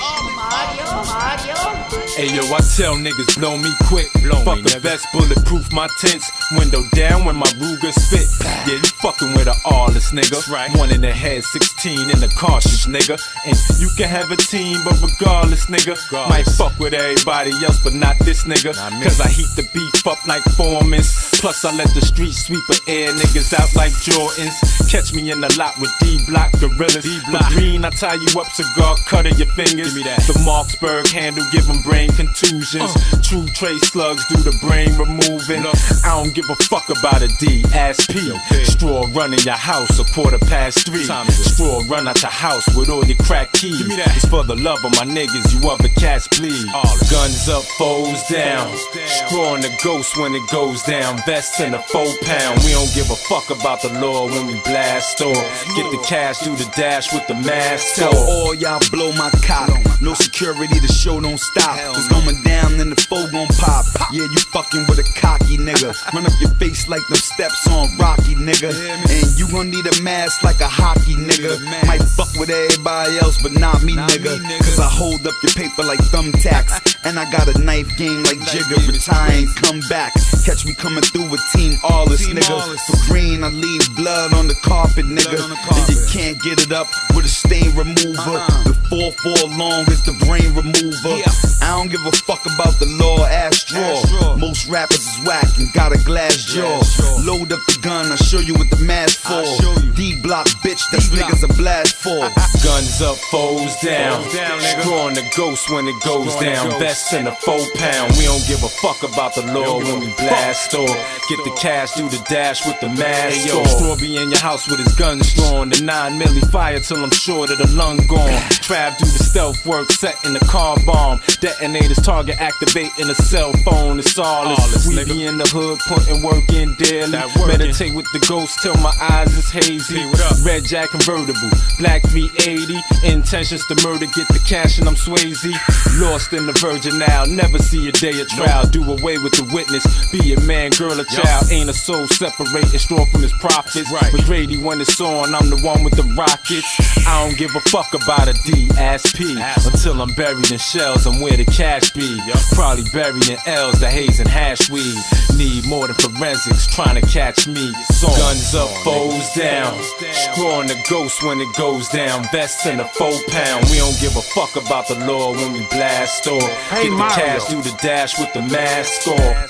Mario. Hey yo, I tell niggas blow me quick. Fuck the vest, bulletproof my tents. Window down when my Ruger spit. Yeah, you fucking with a awless nigga. One in the head, 16 in the cartridge, nigga. And you can have a team, but regardless, nigga. Might fuck with everybody else, but not this nigga. Cause I heat the beef up like Foreman's. Plus I let the street sweeper air niggas out like Jordans. Catch me in the lot with D-Block gorillas. But green, I tie you up, cigar cutter your fingers. The Marksburg handle, give them brain contusions. True trace slugs do the brain removing. I don't give a fuck about a DSP. Straw run in your house a 3:15. Straw run out your house with all your crack keys. It's for the love of my niggas, you other cats bleed. Guns up, foes down. Straw in the ghost when it goes down. Vests in a 4 pound. We don't give a fuck about the law when we blast off. Get the cash, do the dash with the mask. Tell all y'all blow my cock. No security, the show don't stop. It's going down and the foe gon' pop. Yeah, you fucking with a cocky nigga. Run up your face like them steps on Rocky, nigga. And you gon' need a mask like a hockey nigga. Might fuck with everybody else, but not me, nigga. Cause I hold up your paper like thumbtacks. And I got a knife game like Jigga. Retire and come back. Catch me coming through with Team Awless, nigga. For green, I leave blood on the carpet, nigga. And you can't get it up with a stain remover. The 4-4 long is the brain remover. I don't give a fuck about the law, ass straw. Most rappers is whack and got a glass jaw. Load up the gun, I'll show you what the mask for. D-Block, bitch, that's niggas a blast for. Guns up, foes down. Straw in the ghost when it goes down. Vests in a 4 pound. We don't give a fuck about the law when we blast off. Get the cash, do the dash with the mask. Yo, Straw be in your house with his gun strong. The 9 milli fire till I'm sure that the lung gone. Trav do the stealth work, setting the car bomb. Detonators target activating a cell phone. It's all we be in the hood putting work in daily. Meditate with the ghost till my eyes is hazy. Red Jack convertible, black V80. Intentions to murder, get the cash and I'm Swayze. Lost in the virgin now, never see a day of trial. Do away with the witness, be a man, girl, a child. Ain't a soul separating straw from his profits. But Grady when it's on, I'm the one with the rockets. I don't give a fuck about a DSP until I'm buried in shells. I'm where the cash be. Probably buried in L's, the haze and hash weed. Need more than forensics trying to catch me. Guns up, foes down. Straw in the ghost when it goes down. Vests in a 4 pound. We don't give a fuck about the law when we blast off. Get the cash, do the dash with the mask off.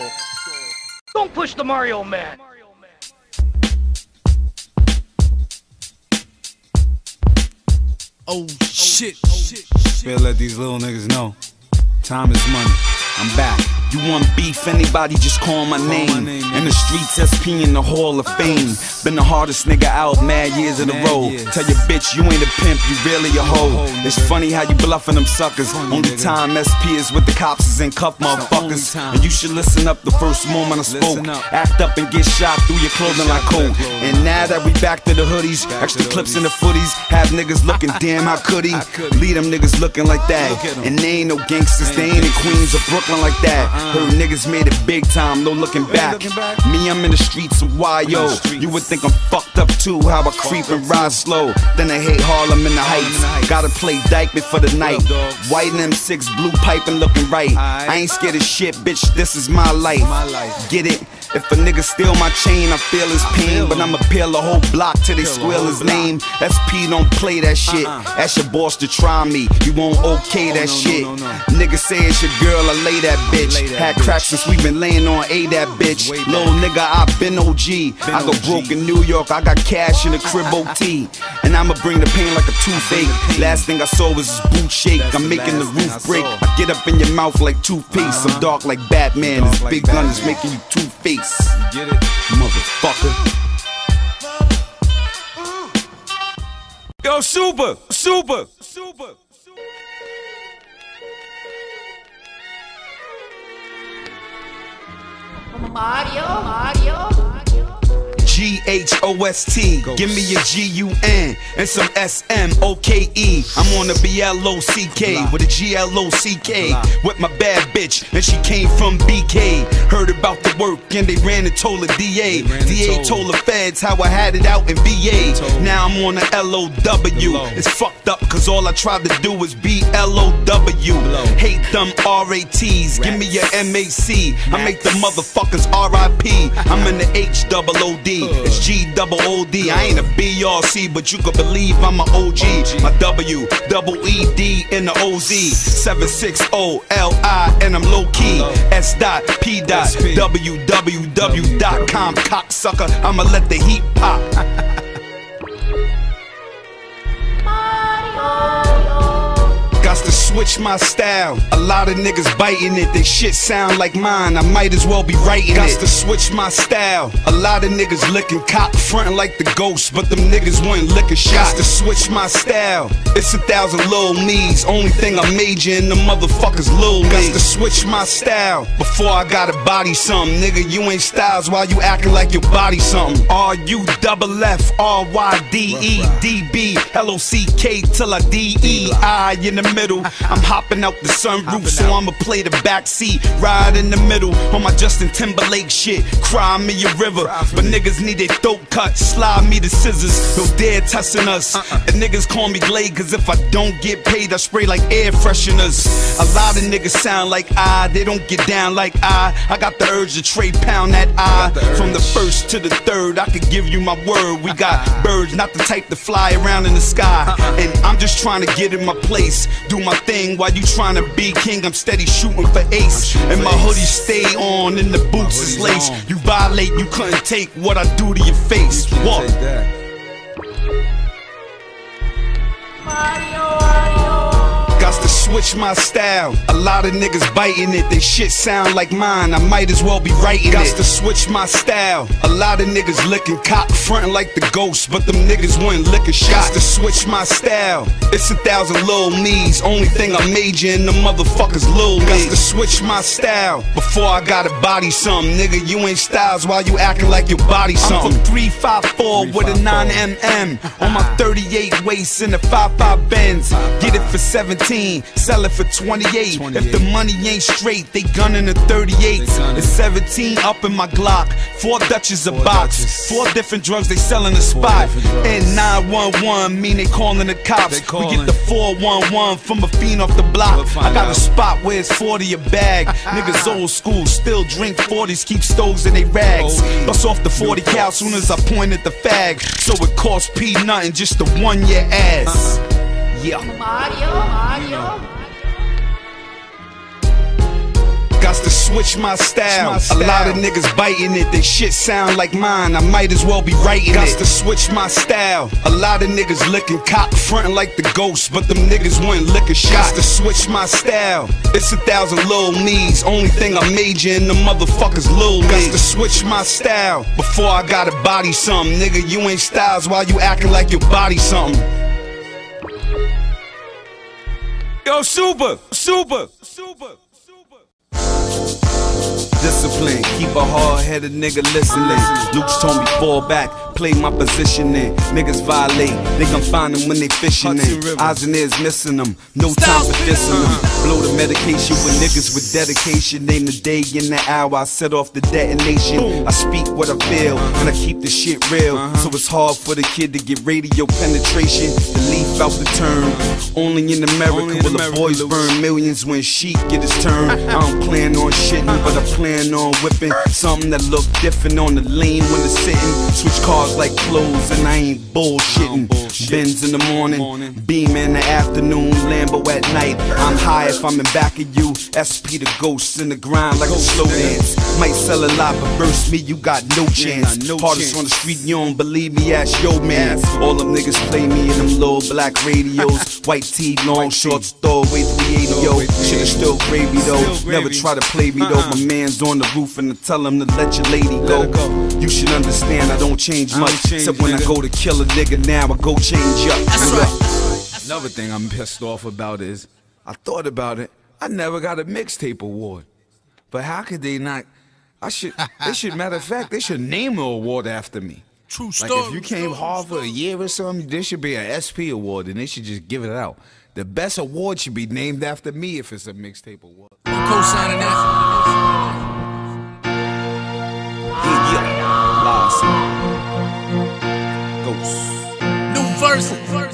Don't push the Mario man. Oh shit. Better let these little niggas know. Time is money. I'm back. You want beef, anybody just call my name. In the streets, SP in the Hall of Fame. Been the hardest nigga out mad years in a row. Tell your bitch you ain't a pimp, you really a hoe. It's funny how you bluffing them suckers. Only time SP is with the cops is in cuff motherfuckers. And you should listen up the first moment I spoke. Act up and get shot through your clothing like coke. And now that we back to the hoodies, extra clips in the footies, have niggas looking damn how could he? Leave them niggas looking like that. And they ain't no gangsters, they ain't in Queens or Brooklyn like that. Heard niggas made it big time, no looking back. Me, I'm in the streets of YO. You would think I'm fucked up too, how I creep and ride slow. Then I hate Harlem in the Heights. Gotta play Dyke for the night. White and M6, blue pipe and looking right. I ain't scared of shit, bitch, this is my life. Get it? If a nigga steal my chain, I feel his pain. But I'ma peel a whole block till they squeal his name. SP don't play that shit. Ask your boss to try me, you won't okay that shit. Nigga say it's your girl, I lay that bitch. Had cracks since we been laying on A that bitch. Little nigga, I been OG. I go broke in New York, I got cash in the crib OT. And I'ma bring the pain like a toothache. Last thing I saw was his boot shake. I'm making the roof break. I get up in your mouth like toothpaste. I'm dark like Batman. This big gun is making you two-faced. You get it? Motherfucker. Yo, super. Mario. G-H-O-S-T, give me a G-U-N and some S-M-O-K-E. I'm on the B-L-O-C-K with a G-L-O-C-K with my bad bitch, and she came from BK. Heard about the work and they ran and told the DA. DA told the feds how I had it out in VA. Now I'm on the L-O-W. It's fucked up cause all I tried to do was be L-O-W. Hate them R-A-T's, give me your M-A-C. I make the motherfuckers R-I-P. I'm in the H-double-O-D. It's G-double-O-D. I ain't a B-R-C, but you can believe I'm an OG. My W-double-E-D in the O-Z. 760-L-I, and I'm low-key. S.P.W.W.com, cocksucker. I'ma let the heat pop. Gots to switch my style. A lot of niggas biting it. They shit sound like mine. I might as well be writing it. Gots to switch my style. A lot of niggas licking cock, frontin' like the ghost, but them niggas wasn't licking shots. Gots to switch my style. It's 1,000 little me's. Only thing I major in the motherfuckers little me. Gots to switch my style before I gotta body something. Nigga, you ain't styles while you acting like your body something. R-U-F-F-R-Y-D-E-D-B-L-O-C-K till I D-E-I in the middle. I'm hopping out the sunroof, so I'ma play the backseat. Ride in the middle on my Justin Timberlake shit. Cry me a river, but niggas need their throat cut. Slide me the scissors, no dare touching us. And niggas call me Glade, cause if I don't get paid, I spray like air fresheners. A lot of niggas sound like they don't get down like I got the urge to trade pound that From the first to the third, I could give you my word. We got birds, not the type to fly around in the sky. And I'm just trying to get in my place, do my thing while you trying to be king. I'm steady shooting for ace, and my hoodie stay on and the boots is lace. You violate, you couldn't take what I do to your face. What? Gots to switch my style. A lot of niggas biting it. They shit sound like mine. I might as well be writing it. Gots to switch my style. A lot of niggas licking cock, frontin' like the ghost, but them niggas wasn't licking shots. Gots to switch my style. It's 1,000 little me's. Only thing I major in the motherfuckers little me. Gots to switch my style before I gotta body something. Nigga, you ain't styles while you acting like your body something. I'm from 354 with a 9mm on my 38 waist in a 55 Benz. Get it for 17. Sell it for 28. If the money ain't straight, they gunning the 38s. It's 17 up in my Glock. 4 Dutches a box. 4 different drugs they sell in the spot. And 911 mean they calling the cops. We get the 411 from a fiend off the block. I got a spot where it's 40 a bag. Niggas old school, still drink 40s, keep stoves in they rags. Bust off the 40 cal soon as I point at the fag. So it costs P nothing just to one your ass. Yeah. Mario. Got to switch my style. A lot of niggas biting it, they shit sound like mine. I might as well be writing it. Got to switch my style. A lot of niggas licking cock, frontin' like the ghost, but them niggas wouldn't lick a shot. Got to switch my style. It's 1,000 little me's. Only thing I major in the motherfuckers little me. Got to switch my style before I gotta body something. Nigga, you ain't styles while you acting like your body something. Yo, super. Discipline, keep a hard-headed nigga listening. Luke's told me fall back, play my position in. Niggas violate, they gon' find them when they fishing in. Eyes and ears missing them, no time for dissing them. Blow the medication with niggas with dedication. Name the day and the hour, I set off the detonation. I speak what I feel, and I keep the shit real. So it's hard for the kid to get radio penetration. The leaf out the turn, only in America will the boys burn millions when Sheik get his turn. I don't plan on shitting, but I plan on whipping something that look different on the lean when it's sitting. Switch cars like clothes and I ain't bullshitting. Benz in the morning, Beam in the afternoon, Lambo at night. I'm high if I'm in back of you. SP the ghosts in the grind like a slow dance. Might sell a lot, but verse me, you got no chance. Hardest on the street, you don't believe me, ask yo man. All them niggas play me in them little black radios. White tee, long shorts, throw away 380 yo. Shit is still gravy though. Never try to play me though. My man's on the roof and I tell him to let your lady go. You should understand I don't change much, except when I go to kill a nigga now I go change up. That's right. Another thing I'm pissed off about is, I thought about it, I never got a mixtape award. But how could they not? They should, matter of fact, they should name the award after me. True story. Like if you came hard for a year or something, there should be an SP award and they should just give it out. The best award should be named after me if it's a mixtape award. I'm co-signing that. Lost. Ghost. New verse.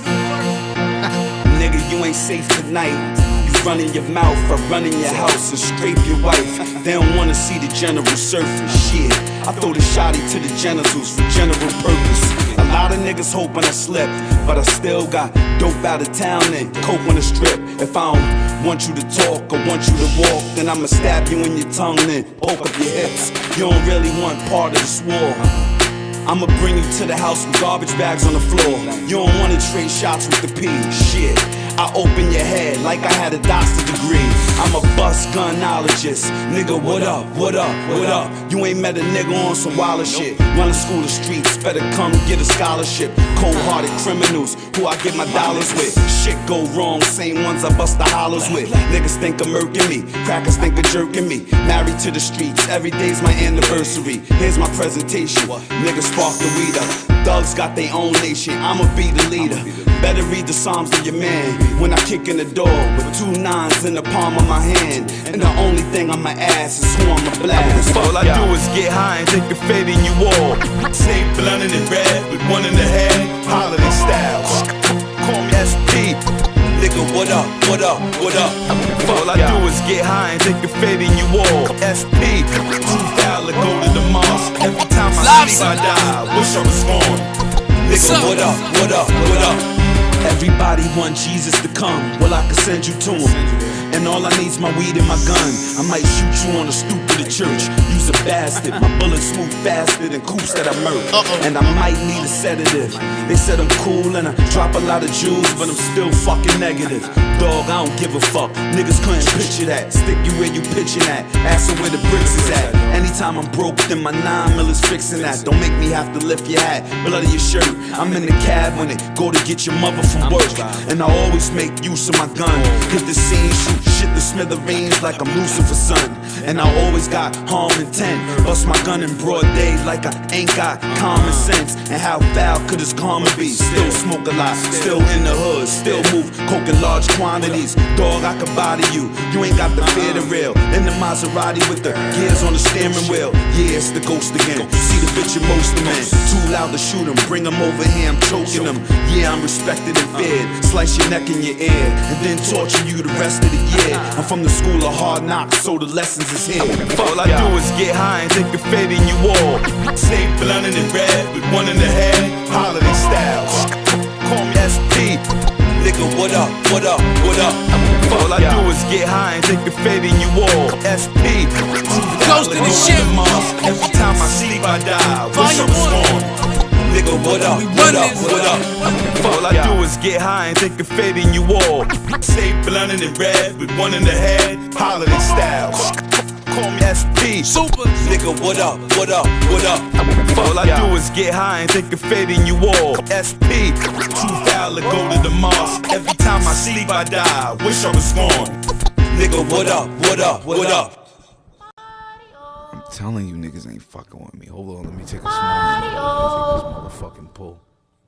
Nigga, you ain't safe tonight. You running your mouth, I run in your house and scrape your wife. They don't wanna see the general surface. Shit, I throw the shotty to the genitals for general purpose. A lot of niggas hoping I slip, but I still got dope out of town and coke on the strip. If I don't want you to talk or want you to walk, then I'ma stab you in your tongue and poke up your hips. You don't really want part of this war. I'ma bring you to the house with garbage bags on the floor. You don't wanna trade shots with the P. Shit, I open your head like I had a doctor's degree. I'm a bust gunnologist. Nigga, what up, what up, what up? You ain't met a nigga on some wilder shit. Running school the streets, better come get a scholarship. Cold-hearted criminals who I get my dollars with. Shit go wrong, same ones I bust the hollers with. Niggas think I'm murking me, crackers think of jerking me. Married to the streets, every day's my anniversary. Here's my presentation, niggas spark the weed up. Thugs got their own nation, I'ma be the leader. Better read the Psalms of your man when I kick in the door with 2 9s in the palm of my hand. And the only thing on my ass is who I'ma blast. All I do is get high and take the fade in you all. Snake blunted in red with one in the head, holiday styles. Call me SP. Nigga, what up, what up, what up? All I do is get high and take the fade in you all. SP, true style to go to the mosque. Every time I sleep I die, wish I was gone. Nigga, what up, what up, what up? Everybody want Jesus to come, well I can send you to him. And all I need's my weed and my gun. I might shoot you on the stoop of the church. You's a bastard, my bullets move faster than coops that I murk. And I might need a sedative. They said I'm cool and I drop a lot of jewels, but I'm still fucking negative. Dog, I don't give a fuck. Niggas couldn't picture that. Stick you where you pitching at. Ask them where the bricks is at. Anytime I'm broke, then my 9mm is fixing that. Don't make me have to lift your hat, blood of your shirt. I'm in the cab when it go to get your mother from work. And I always make use of my gun. Hit the scene, shoot shit to smithereens like I'm Lucifer's son. And I always got harm intent. Bust my gun in broad day like I ain't got common sense. And how foul could this karma be? Still smoke a lot, still in the hood, still move coke in large quantities. Dog, I could body you. You ain't got the fear to real. In the Maserati with the gears on the steering wheel. Yeah, it's the ghost again. See the bitch in most of men. Too loud to shoot him. Bring him over here, I'm choking him. Yeah, I'm respected and feared. Slice your neck in your ear and then torture you the rest of the year. I'm from the school of hard knocks, so the lessons is here. All I do is get high and take the fade in you all. Snake blunted in red with one in the head, holiday styles. Call me SP. Nigga, what up, what up, what up? All I do is get high and think of fading you all. SP, Close to the shit. Every time I sleep, I die. Wish I was gone. Nigga, what up, what up, what up? All I do is get high and think of fading you all. Stay blunted and red with one in the head, holiday style. Call me SP. Super. Nigga, what up, what up, what up? All I do is get high and think of fading you all. SP, too foul to go to the mosque. Every time I sleep, I die. Wish I was gone. Nigga, what up, what up, what up? I'm telling you niggas ain't fucking with me. Hold on, let me take a small take this motherfucking pull.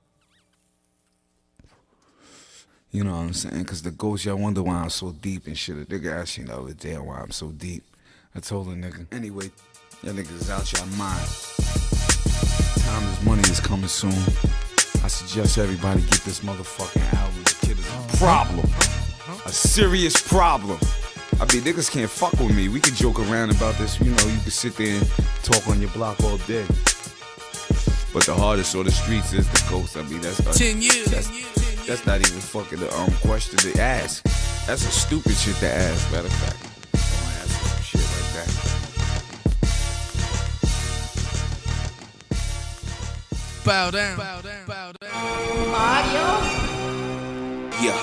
You know what I'm saying? Cause the ghost, y'all wonder why I'm so deep and shit. A nigga asked me the other day why I'm so deep. I told a nigga, anyway, y'all niggas is out your mind. Time is money is coming soon. I suggest everybody get this motherfucking album. The kid is a problem. A serious problem. I mean, niggas can't fuck with me. We can joke around about this. You know, you can sit there and talk on your block all day. But the hardest on the streets is the ghost. I mean, that's 10 years. That's not even fucking the question to ask. That's a stupid shit to ask, matter of fact. Don't ask some shit like that. Bow down. Bow down. Bow down. Mario. Yeah.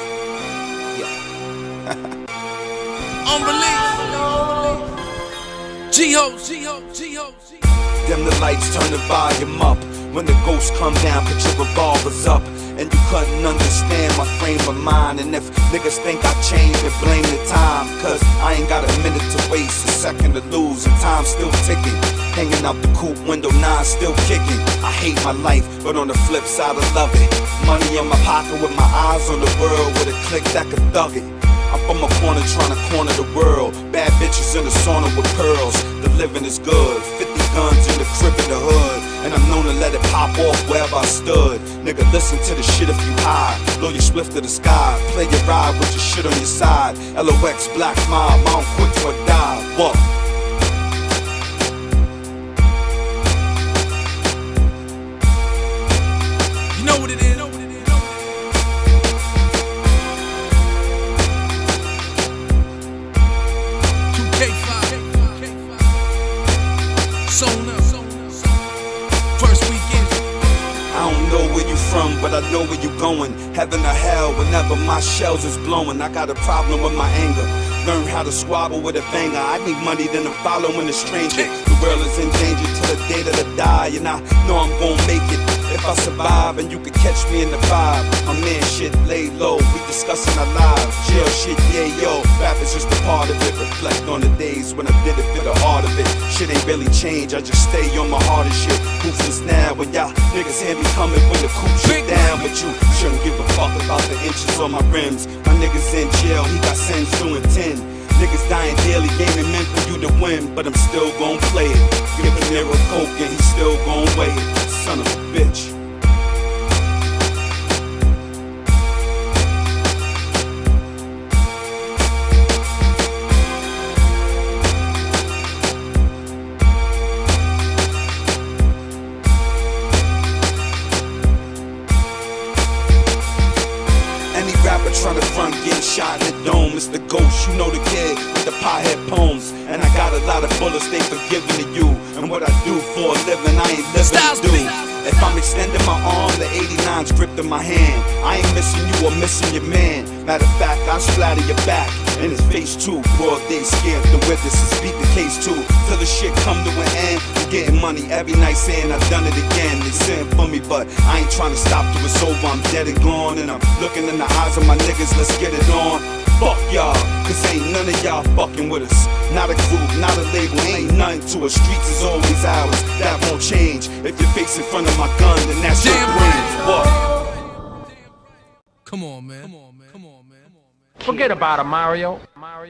Unbelief. G-Ho. Them the lights, turn the volume up. When the ghosts come down, put your revolvers up. And you couldn't understand my frame of mind. And if niggas think I changed, then blame the time. Cause I ain't got a minute to waste, a second to lose, and time's still ticking. Hanging out the coupe window, 9 still kicking. I hate my life, but on the flip side I love it. Money in my pocket with my eyes on the world, with a click that could thug it. I'm from a corner trying to corner the world. Bad bitches in the sauna with pearls. The living is good. 50 guns in the crib in the hood. And I'm known to let it pop off wherever I stood. Nigga, listen to the shit if you high. Blow your spliff to the sky. Play your ride with your shit on your side. LOX, Black Mob, I don't quit till I die. What? You know what it is. But I know where you going, heaven or hell, whenever my shells is blowing. I got a problem with my anger, learn how to squabble with a banger. I need money, then I'm following a stranger. The world is in danger till the day that I die, and I know I'm gonna make it if I survive, and you can catch me in the vibe. My man shit lay low, we discussing our lives. Jail shit, yeah yo, rap is just a part of it. Reflect on the days when I did it for the art of it. Shit ain't really changed, I just stay on my heart and shit. Ruthless now, when y'all niggas hear me coming when the coupe shit down. But you shouldn't give a fuck about the inches on my rims. My niggas in jail, he got sentenced doing 10. Niggas dying daily, gaming meant for you to win, but I'm still gon' play it. Give a nigga coke and he still gon' weigh it. Son of a bitch. Trying to front, getting shot in the dome. It's the ghost, you know the kid with the pothead poems. And I got a lot of bullets, they forgiving to you. And what I do for a living, I ain't living to do. If I'm extending my arm, the 89's gripped in my hand. I ain't missing you or missing your man. Matter of fact, I splatter your back in his face too. Broad day scared the witnesses, beat the case too. Till the shit come to an end. I'm getting money every night saying I've done it again. They saying for me, but I ain't trying to stop till it's over. I'm dead and gone, and I'm looking in the eyes of my niggas. Let's get it on. Fuck y'all, cause ain't none of y'all fucking with us. Not a group, not a label, ain't nothing to us. Streets is always ours, that won't change. If your face in front of my gun, then that's your brain. What? Come on, man. Forget about it, Mario.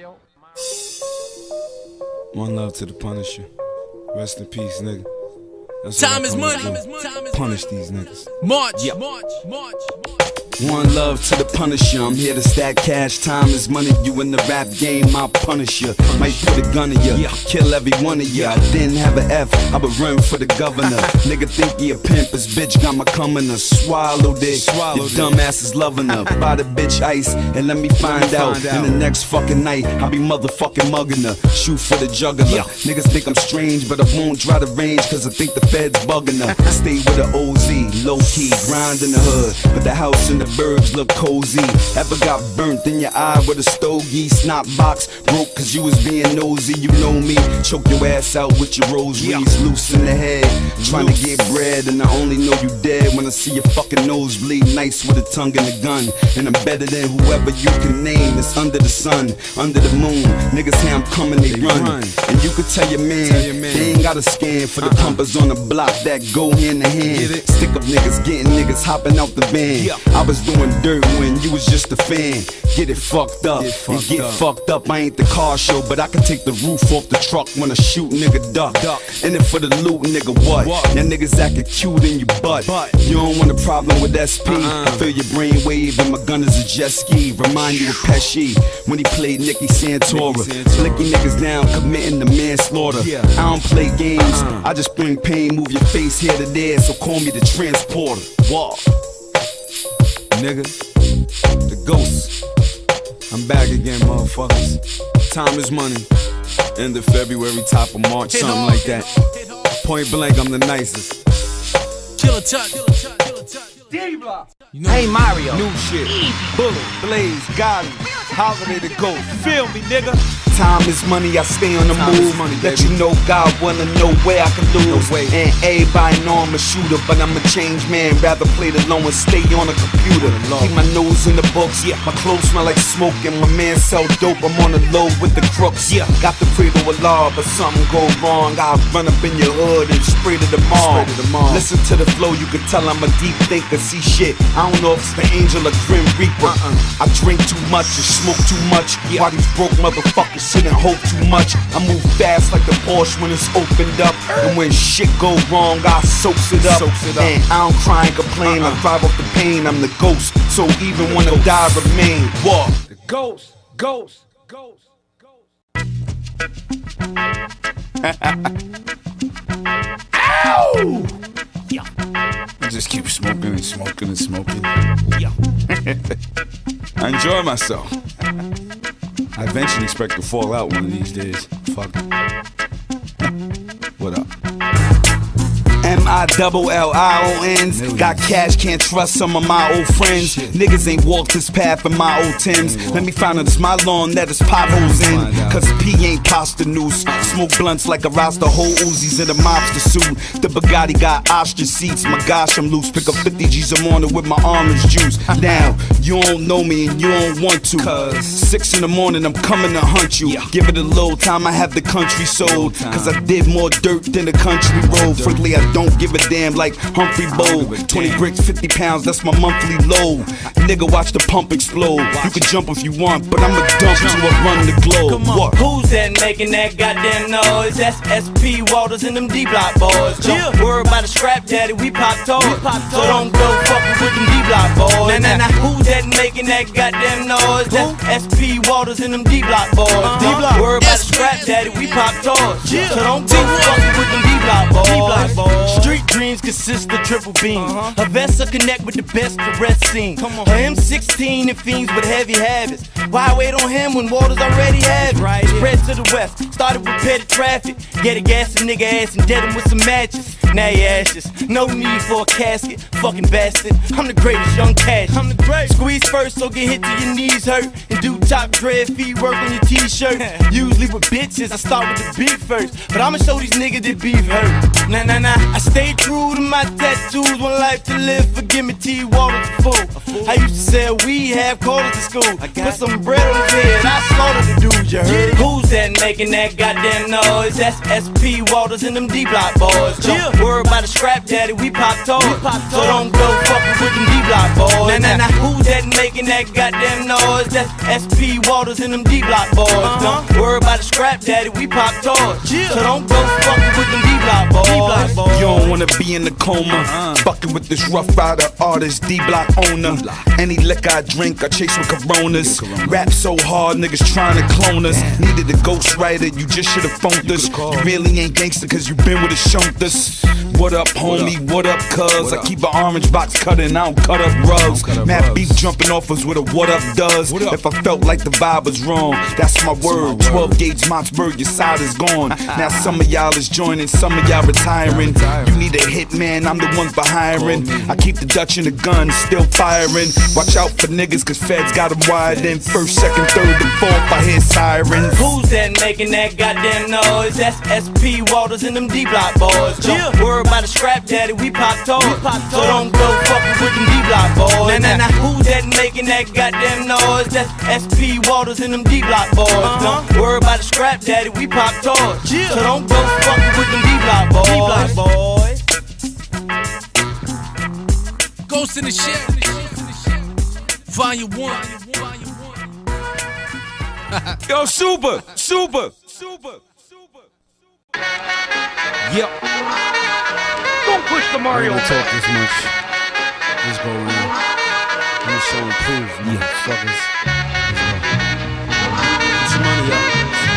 One love to the Punisher. Rest in peace, nigga. That's Time is money. Punish these niggas. March. One love to the Punisher. I'm here to stack cash. Time is money. You in the rap game, I'll punish you. Might put a gun in you, kill every one of you. I didn't have an F, I would run for the governor. Nigga think he a pimp, his bitch got my coming to swallow it. Your dumb ass is loving her. Buy the bitch ice and let me find out. In the next fucking night, I'll be motherfucking mugging her. Shoot for the juggler. Niggas think I'm strange, but I won't try the range, cause I think the feds bugging her. I stay with the OZ, low key, grind in the hood. But the house and the birds look cozy. Ever got burnt in your eye with a stogie? Snot box broke cause you was being nosy. You know me, choke your ass out with your rosaries. Loose in the head, trying to get bread. And I only know you dead when I see your fucking nose bleed. Nice with a tongue and a gun. And I'm better than whoever you can name. It's under the sun, under the moon. Niggas say I'm coming, they run. And you could tell your man, they ain't got a scan for the pumpers on the block that go hand to hand. Stick up niggas, getting niggas hopping out the van. I was doing dirt when you was just a fan. Get it fucked up, and get fucked up. I ain't the car show, but I can take the roof off the truck when I shoot nigga duck. In it for the loot, nigga, what? Y'all niggas acting cute in your butt. You don't want a problem with SP. I feel your brain wave and my gun is a jet ski. Remind you of Pesci when he played Nicky Santora. Flicking niggas down, committing the manslaughter. I don't play games, I just bring pain. Move your face here to there, so call me the transporter. Walk, nigga, the ghost. I'm back again, motherfuckers. Time is money. End of February, top of March, something like that. Point blank, I'm the nicest. Killer Tut. D-Block. You know, hey Mario. New shit. Bullet, Blaze, Gotti, Holiday to go. Feel me, nigga. Time is money, I stay on the move. Let you know God wanna know where I can lose. And everybody know I'm a shooter, but I'm a changed man. Rather play the low and stay on a computer. Keep my nose in the books, my clothes smell like smoke. And my man sell dope, I'm on the low with the crooks. Got the pray to Allah, but something go wrong. I'll run up in your hood and spray to the mall. Listen to the flow, you can tell I'm a deep thinker. See shit, I don't know if it's the angel or Grim Reaper. I drink too much and smoke too much. Why these broke motherfuckers shouldn't hope too much. I move fast like the Porsche when it's opened up. And when shit go wrong, I soaks it up. And I don't cry and complain, I drive off the pain. I'm the ghost, so even when I die, remain. Walk. The ghost. Ow! I just keep smoking and smoking and smoking. I enjoy myself. I eventually expect to fall out one of these days. Fuck it. What up? MILLIONs. Got cash, can't trust some of my old friends. Niggas ain't walked this path in my old Timbs. Let me find out it's my lawn that is potholes in. Cause P ain't pasta noose. Smoke blunts like a Rasta, whole Uzis in a mobster suit. The Bugatti got ostrich seats. My gosh, I'm loose. Pick up 50 G's a morning with my orange juice. Now, you don't know me and you don't want to. Cause 6 in the morning, I'm coming to hunt you. Give it a little time, I have the country sold. Cause I did more dirt than the country road. Frankly, I don't give a damn like Humphrey Bowl. 20 bricks, 50 pounds, that's my monthly load. Nigga, watch the pump explode. You can jump if you want, but I'ma dump you or run the globe. What? Who's that making that goddamn noise? That's SP Walters and them D-Block boys. Don't worry about the scrap daddy, we pop toys. So don't go fucking with them D-Block boys. Nah. Who's that making that goddamn noise? That's SP Walters and them D-Block boys. Don't worry about the scrap daddy, we pop toys. So don't go fucking with them D-Block boys. Street dreams consist of triple beams. A vest will connect with the best the rest scene. A M16 and fiends with heavy habits. Why wait on him when Waters already have it? Right. Spread to the west, started with petty traffic. Get a gas a nigga ass and dead him with some matches. Now he ashes, no need for a casket. Fucking bastard, I'm the greatest young cash. I'm the great. Squeeze first so get hit till your knees hurt. And do top dread, feet work on your t-shirt. Usually with bitches, I start with the beef first. But I'ma show these niggas that beef hurt. Nah. I stay true to my tattoos, one life to live, forgive me T. Walters a fool. I used to sell weed, have quarters in school. Put some bread on his head, I slaughtered the dude, you heard? Who's that making that goddamn noise? That's SP Walters and them D-Block boys. Don't worry about the scrap daddy, we pop toys. So don't go fucking with them D-Block boys. Nah. Who's that making that goddamn noise? That's SP Walters and them D-Block boys. Don't worry about the scrap daddy, we pop toys. So don't go fucking with them D-Block boys. D-Block boys. You don't wanna be in the coma. Fucking with this rough rider artist, D-Block owner. Any liquor I drink, I chase with Coronas. Rap so hard, niggas trying to clone us. Needed a ghostwriter, you just should've phoned us. You really ain't gangster cause you been with the shoulders. What up, homie? What up, cuz? I keep an orange box cutting, I don't cut up rugs. Mad beef jumping off us with a what up does. If I felt like the vibe was wrong, that's my word. 12 gauge Mossberg, your side is gone. Now some of y'all is joining, some of y'all retiring. You need a hitman, I'm the one for hiring. I keep the Dutch in the gun, still firing. Watch out for niggas, cause feds got them wired in. First, second, third, and fourth, I hear sirens. Who's that making that goddamn noise? That's SP Waters and them D-Block boys. Don't worry about the scrap daddy, we pop toys. So don't go fucking with them D-Block boys. Nah, who's that making that goddamn noise? That's SP Waters and them D-Block boys. Don't worry about the scrap daddy, we pop toys. So don't go fucking with them D-Block boys. Ghost in the Shell, Volume 1. Yo, super. Yep. Don't push the Mario. I don't talk this much. Let's go around. I'm gonna show and prove, motherfuckers. Let's go. Get your money up.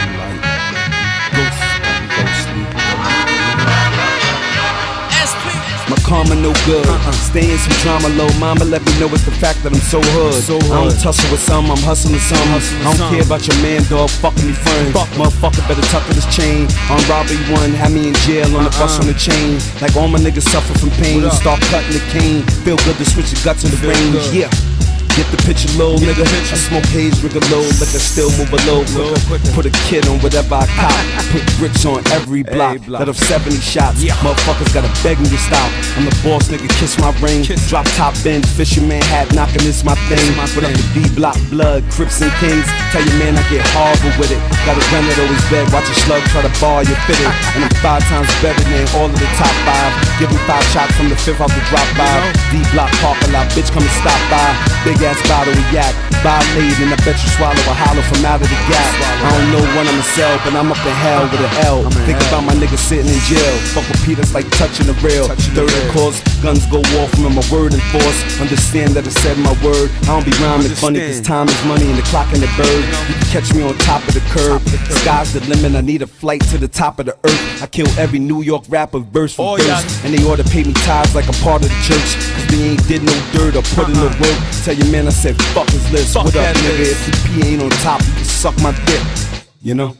My karma no good. Stay in some drama low. Mama let me know it's the fact that I'm so hood. I don't tussle with some, I'm hustling some. I don't care about your man, dog. Fucking me friends. Motherfucker better tuck in his chain. On robbery 1, had me in jail on the bus on the chain. Like all my niggas suffer from pain. Start cutting the cane. Feel good to switch your guts in the range. Yeah. Get the picture low, nigga. I smoke haze, rigor low, like I still move a low. Put a kid on whatever I cop. Put bricks on every block. Let off 70 shots. Motherfuckers gotta beg me to stop. I'm the boss, nigga. Kiss my ring. Drop top end, fisherman hat knocking. This my thing. Put up the D-Block blood, Crips and Kings. Tell your man I get horrible with it. Got a gun that always beg. Watch a slug try to bar you fitted. And I'm 5 times better than all of the top 5. Give me 5 shots from the 5th off the drop by. D-Block parking lot, bitch come and stop by. Big ass bottle of yak, violate, and I bet you swallow a hollow from out of the gap. I don't know when I'ma sell, but I'm up in hell with an L. Think about my niggas sitting in jail. Fuck with Peter's like touching the rail. Third of course, guns go off from my word and force. Understand that I said my word. I don't be rhyming funny, cause time is money and the clock and the bird. You can catch me on top of the curb. Sky's the limit, I need a flight to the top of the earth. I kill every New York rapper verse for verse. And they ought to pay me tithes like I'm part of the church. Cause they ain't did no dirt or put in the work. Tell your man I said fuck his list. What up, nigga? If the P ain't on top, you can suck my dick. You know?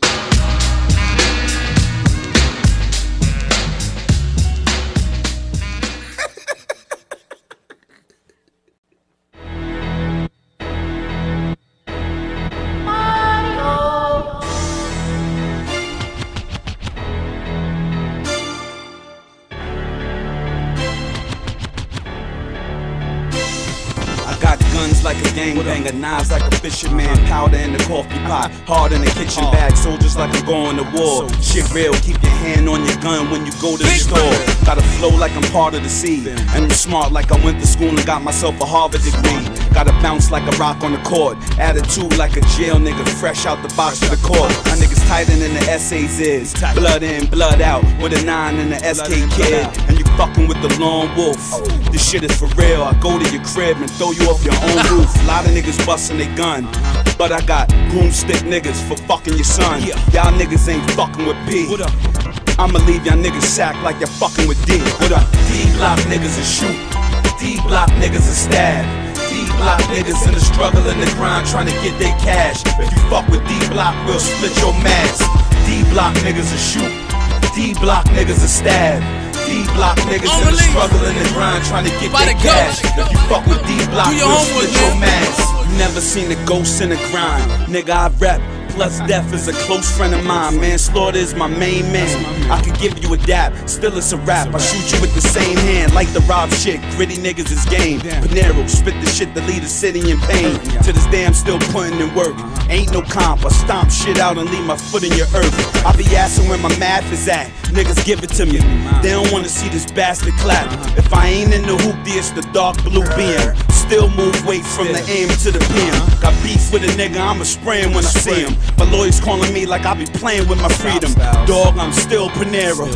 Guns like a gangbanger, knives like a fisherman, powder in the coffee pot, hard in the kitchen bag, soldiers like I'm going to war. Shit real, keep your hand on your gun when you go to the store. Gotta flow like I'm part of the sea, and I'm smart like I went to school and got myself a Harvard degree. Gotta bounce like a rock on the court, attitude like a jail nigga, fresh out the box to the court. My niggas tighter than the essays is, blood in, blood out, with a 9 and the SK kid, and you fucking with the lone wolf. This shit is for real, I go to your crib and throw you off your own roof. Lot of niggas bustin' they gun, but I got broomstick niggas for fucking your son. Y'all niggas ain't fucking with P. I'ma leave y'all niggas sacked like you're fucking with D. What up? D-Block niggas a shoot, D-Block niggas a stab, D-Block niggas in the struggle and the grind trying to get their cash. If you fuck with D-Block, we'll split your mask. D-Block niggas a shoot, D-Block niggas a stab, D-Block niggas in the struggle and the grind trying to get their cash. If you fuck with D-Block, we'll split your mask. You never seen a ghost in the grind, nigga. I rap. Plus death is a close friend of mine. Manslaughter is my main man. I could give you a dap, still it's a rap. I shoot you with the same hand, like the rob shit. Gritty niggas is game. Panero, spit the shit to leave the city in pain. To this day I'm still putting in work. Ain't no comp, I stomp shit out and leave my foot in your earth. I be asking where my math is at. Niggas give it to me. They don't wanna see this bastard clap. If I ain't in the hoopty, it's the dark blue beam. Still move weight from the AM to the PM. Got beef with a nigga, I'ma spray him when I see him. My lawyers calling me like I be playing with my freedom. Dog, I'm still Panero.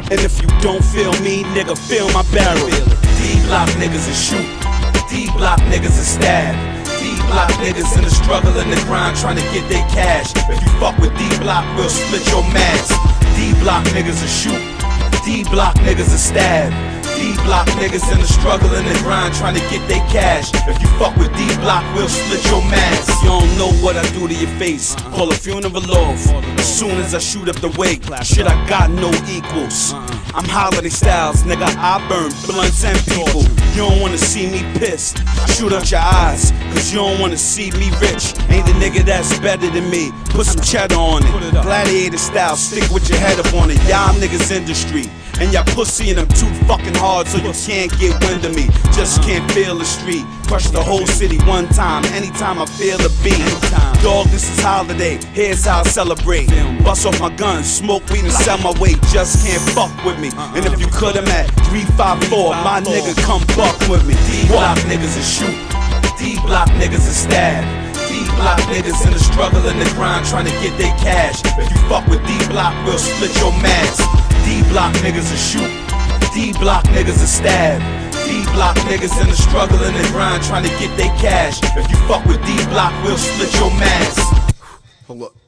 And if you don't feel me, nigga, feel my barrel. D-block niggas is shoot. D-block niggas is stab. D-block niggas in the struggle and the grind trying to get their cash. If you fuck with D-block, we'll split your mask. D-block niggas is shoot. D-block niggas is stab. D-block niggas in the struggle and the grind trying to get their cash. If you fuck with D-block, we'll split your mask. You don't know what I do to your face. Call a funeral off as soon as I shoot up the wake. Shit, I got no equals. I'm Holiday Styles, nigga, I burn blunts and people. You don't wanna see me pissed, shoot out your eyes, cause you don't wanna see me rich. Ain't the nigga that's better than me, put some cheddar on it. Gladiator style, stick with your head up on it. Y'all niggas industry, and y'all pussy and I'm too fucking hard, so you can't get wind of me. Just can't feel the street, crush the whole city one time, anytime I feel the beat. Dog, this is holiday, here's how I celebrate. Bust off my gun, smoke weed and sell my weight. Just can't fuck with me. And if you could, I'm at 354, my nigga, come fuck with me. D-block niggas is shoot, D-block niggas is stab. D-block niggas in the struggle and the grind trying to get their cash. If you fuck with D-block, we'll split your mask. D-block niggas is shoot, D-block niggas is stab. D-block niggas in the struggle and the grind trying to get their cash. If you fuck with D-block, we'll split your mask. Hold up.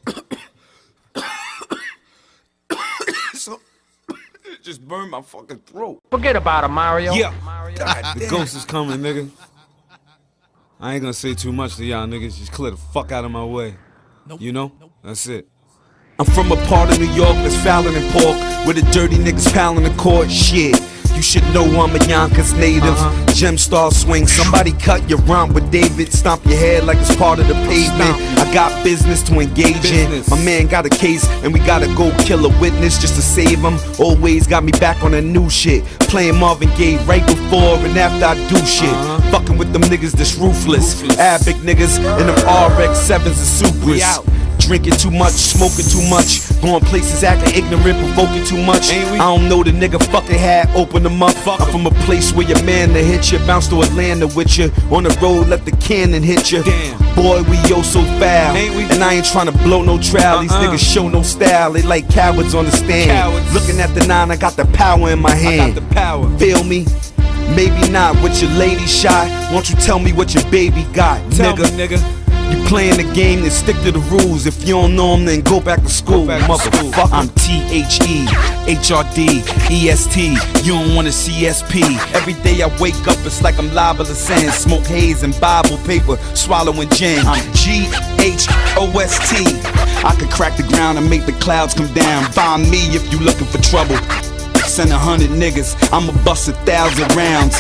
So, it just burned my fucking throat. Forget about it, Mario. Yeah. God, the ghost is coming, nigga. I ain't gonna say too much to y'all niggas. Just clear the fuck out of my way. You know? That's it. I'm from a part of New York that's fouling in pork, where the dirty niggas pounding the court. Shit, you should know I'm a Yonkers native. Gem Star swing, somebody cut your romp with David. Stomp your head like it's part of the pavement. I got business to engage in. My man got a case and we gotta go kill a witness just to save him. Always got me back on that new shit. Playing Marvin Gaye right before and after I do shit. Fucking with them niggas that's ruthless. Avic niggas and them RX-7s and Supras. Drinking too much, smoking too much, going places acting ignorant, provoking too much. I don't know the nigga fucking hat, open them up. I'm from a place where your man to hit you, bounce to Atlanta with you. On the road, let the cannon hit you. Boy, we yo so foul, and I ain't trying to blow no trial. These niggas show no style, they like cowards on the stand. Looking at the 9, I got the power in my hand. Feel me? Maybe not with your lady shy. Won't you tell me what your baby got, nigga? You playing the game, then stick to the rules. If you don't know them, then go back to school, motherfucker. I'm THE, HRD, EST. You don't wanna CSP. Every day I wake up, it's like I'm liable to sin. Smoke haze and Bible paper, swallowing gin. I'm GHOST. I could crack the ground and make the clouds come down. Find me if you looking for trouble. Send 100 niggas, I'ma bust 1,000 rounds.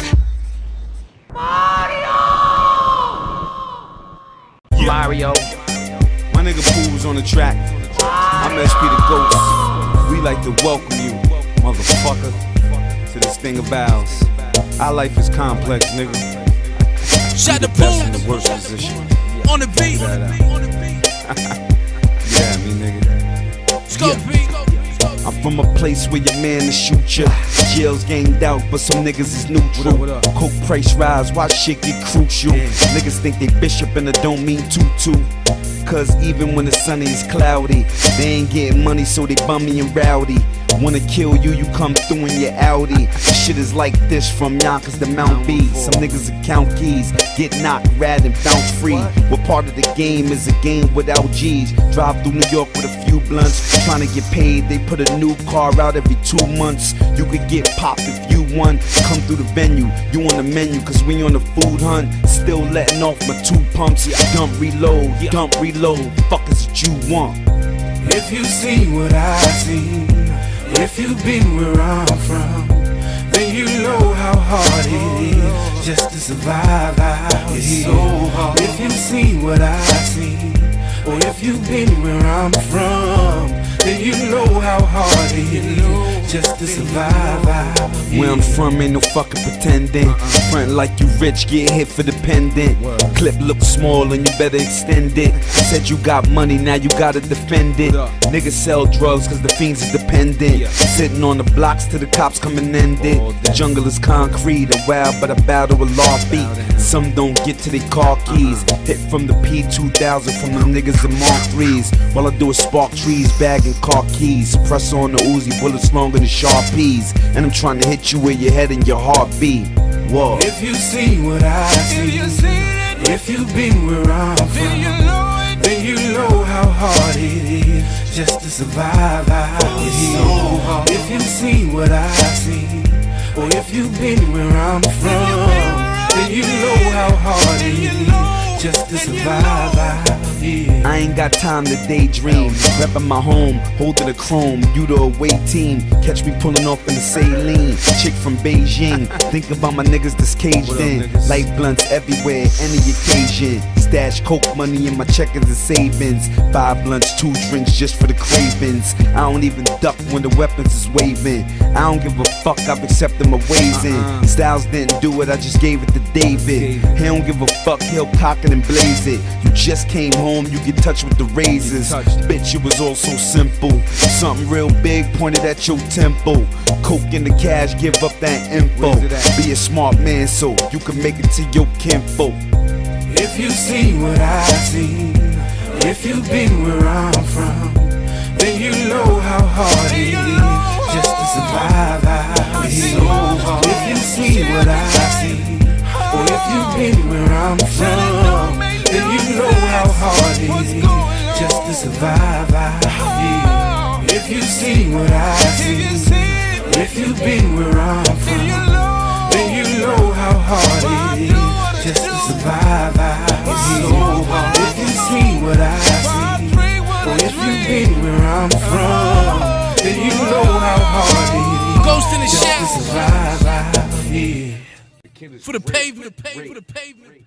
Mario. My nigga Pooh's on the track. I'm SP the Ghost. We like to welcome you, motherfucker, to this thing of ours. Our life is complex, nigga. Shut the best in the worst position. On the beat. Yeah, me nigga. Let's go, beat. I'm from a place where your man to shoot ya. Jail's ganged out, but some niggas is neutral. Coke price rise, watch shit get crucial. Niggas think they bishop and it don't mean tutu. Cause even when the sunny is cloudy, they ain't getting money, so they bummy and rowdy. Wanna kill you, you come through in your Audi. Shit is like this from Yonkers to Mount B. Some niggas account keys, get knocked, rad and bounce free. What part of the game is a game without G's? Drive through New York with a few blunts, trying to get paid. They put a new car out every 2 months. You could get popped if you won. Come through the venue, you on the menu, cause we on the food hunt. Still letting off my 2 pumps. Dump, reload, fuck is it you want? If you seen what I seen, if you've been where I'm from, then you know how hard it is just to survive out here. If you've seen what I seen, or if you've been where I'm from, then you know how hard it is just to survive out here. Where I'm from ain't no fucking pretending. Front like you rich, get hit for the pendant. Clip looks small and you better extend it. Said you got money, now you gotta defend it. Niggas sell drugs cause the fiends is dependent. Sitting on the blocks till the cops come and end it. The jungle is concrete, a wild but a battle with law feet. Some don't get to their car keys. Hit from the P2000 from them niggas in Mark 3s. While I do is spark trees, bagging car keys. Press on the Uzi, bullets longer than Sharpies. And I'm trying to hit you where your head and your heart beat. Whoa. If you see what I see, if you've been where I'm from, then you know how hard it is just to survive out here. If you've seen what I see, or if you've been where I'm from, then you know how hard it is just to survive out here. I ain't got time to daydream. Reppin' my home, holding the chrome. You the away team. Catch me pulling off in the saline. Chick from Beijing. Think about my niggas that's caged in. Light blunts everywhere, any occasion. Stash coke money in my checkers and savings. 5 blunts, 2 drinks just for the cravings. I don't even duck when the weapons is waving. I don't give a fuck, I've accepted my ways in. Styles didn't do it, I just gave it to David. He don't give a fuck, he'll cock it and blaze it. You just came home, you get touched with the razors. Bitch, it was all so simple. Something real big pointed at your temple. Coke in the cash, give up that info. Be a smart man so you can make it to your kinfolk. If you've seen what I've seen, if you've been where I'm from, then you know how hard it is just to survive out here. If you've seen what I've seen, or if you've been where I'm from, then you know how hard it is just to survive out here. If you've seen what I've seen, if you've been where I'm from, then you know how hard it is just to survive out here. If you've seen what I've seen, or if you've been where I'm from, then you know how hard it is Ghost in the just shack. to survive out here. For the pavement, for the pavement.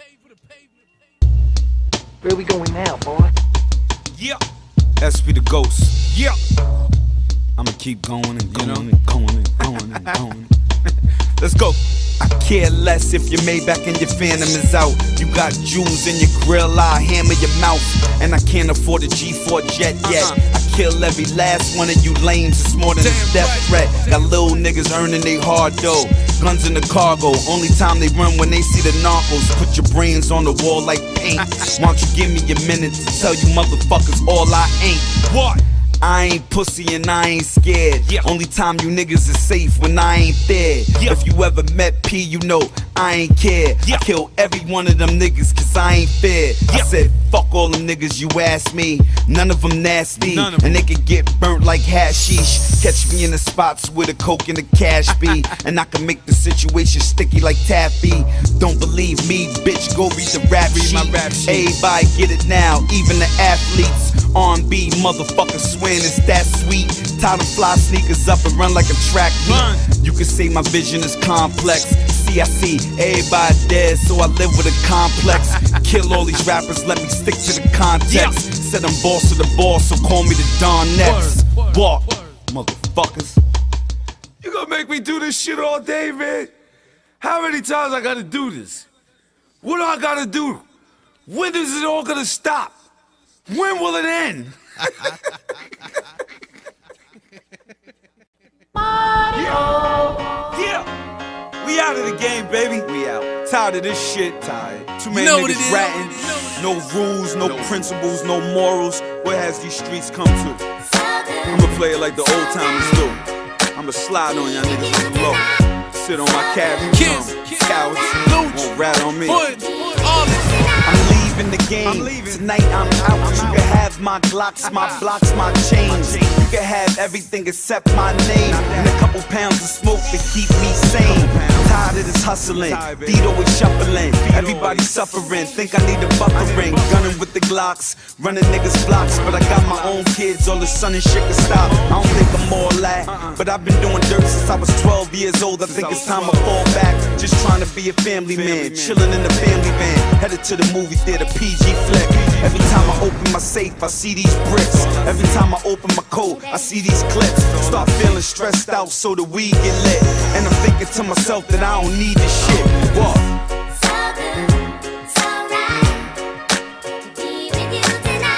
Where we going now, boy? Yeah. SP the Ghost. Yeah. I'ma keep going and going and going and going and going. Let's go. I care less if your Maybach and your Phantom is out. You got jewels in your grill, I hammer your mouth. And I can't afford a G4 jet yet. I kill every last one of you lames, it's more than a death threat. Got little niggas earning they hard dough. Guns in the cargo, only time they run when they see the narcos. Put your brains on the wall like paint. Why don't you give me a minute to tell you motherfuckers all I ain't? What? I ain't pussy and I ain't scared. Only time you niggas is safe when I ain't there. If you ever met P, you know I ain't care. I kill every one of them niggas cause I ain't fair. I said fuck all them niggas you ask me. None of them nasty and they can get burnt like hashish. Catch me in the spots where the coke and the cash be, and I can make the situation sticky like taffy. Don't believe me, bitch, go read the rap sheet. Everybody get it now, even the athletes. R&B motherfuckers swearing it's that sweet. Tie the fly sneakers up and run like a track meet. You can say my vision is complex. See, I see everybody dead, so I live with a complex. Kill all these rappers, let me stick to the context. Said I'm boss of the boss, so call me the Don next. Walk, motherfuckers. You gonna make me do this shit all day, man? How many times I gotta do this? What do I gotta do? When is it all gonna stop? When will it end? Yeah, we out of the game, baby. We out. Tired of this shit. Tired. Too many niggas ratting. No rules, no principles, no morals. Where has these streets come to? I'ma play it like the old timers do. I'ma slide on y'all niggas on the low. Sit on my cab, cowards. Won't rat on me. I'm leaving the game. Tonight I'm out. You can have my Glocks, my blocks, my chains. You can have everything except my name and a couple pounds of smoke to keep me sane. Tired of this hustling, Dito is shuffling. Everybody suffering, think I need a buffering. Gunning with the Glocks, running niggas blocks. But I got my own kids, all the sun and shit can stop. I don't think I'm all that, but I've been doing dirt since I was 12 years old. I think it's time I fall back. Just trying to be a family man, chilling in the family van. Headed to the movie theater, PG flick. Every time I open my safe, I see these bricks. Every time I open my coat, I see these clips. Start feeling stressed out so the weed get lit. And I'm thinking to myself that I don't need this shit. What?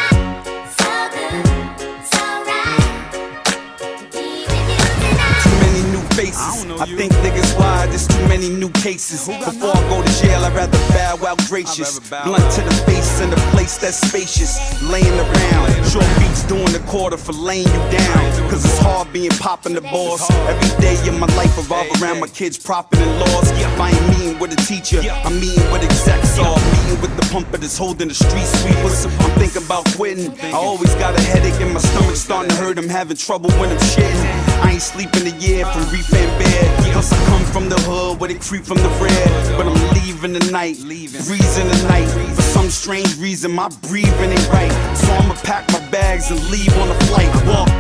think niggas why there's too many new cases. Before I go to jail, I'd rather bow out gracious. Blunt to the face in a place that's spacious. Laying around, short beats doing the quarter for laying you down. Cause it's hard being poppin' the boss. Every day in my life revolve around my kids' profit and loss. If I ain't meeting with a teacher, I'm meeting with execs. Or meeting with the pumper that's holding the street sweepers. I'm thinking about quitting. I always got a headache and my stomach starting to hurt. I'm having trouble when I'm shitting. I ain't sleeping a year from reef and bed. Plus I come from the hood where they creep from the red. But I'm leaving tonight, freezing the night. For some strange reason my breathing ain't right. So I'ma pack my bags and leave on a flight. Walk.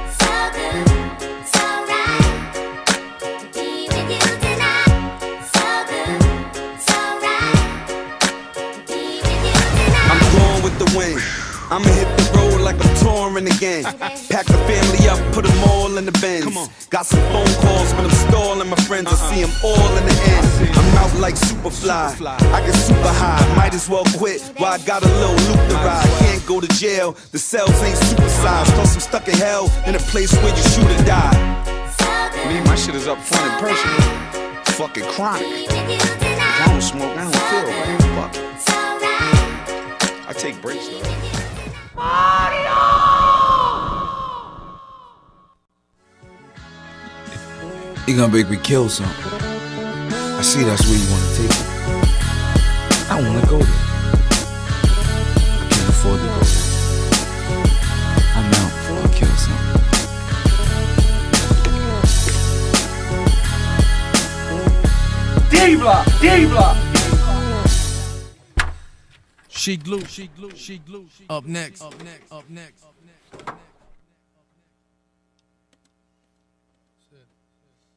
I'ma hit the road like I'm touring again. Pack the family up, put them all in the Benz. Got some phone calls, but I'm stalling my friends. I see them all in the end. I'm out like Superfly, I get super high. Might as well quit while I got a little loop to ride. Can't go to jail, the cells ain't supersized. Plus I'm stuck in hell, in a place where you shoot or die. Me, my shit is up front and personal. Fucking chronic. If I don't smoke, I don't feel right. Fuck it. I take breaks though. You gonna make me kill something. I see that's where you wanna take it. I don't wanna go there. I can't afford to go there. I'm out before I kill something. D-Block, D-Block. She glue. Up next.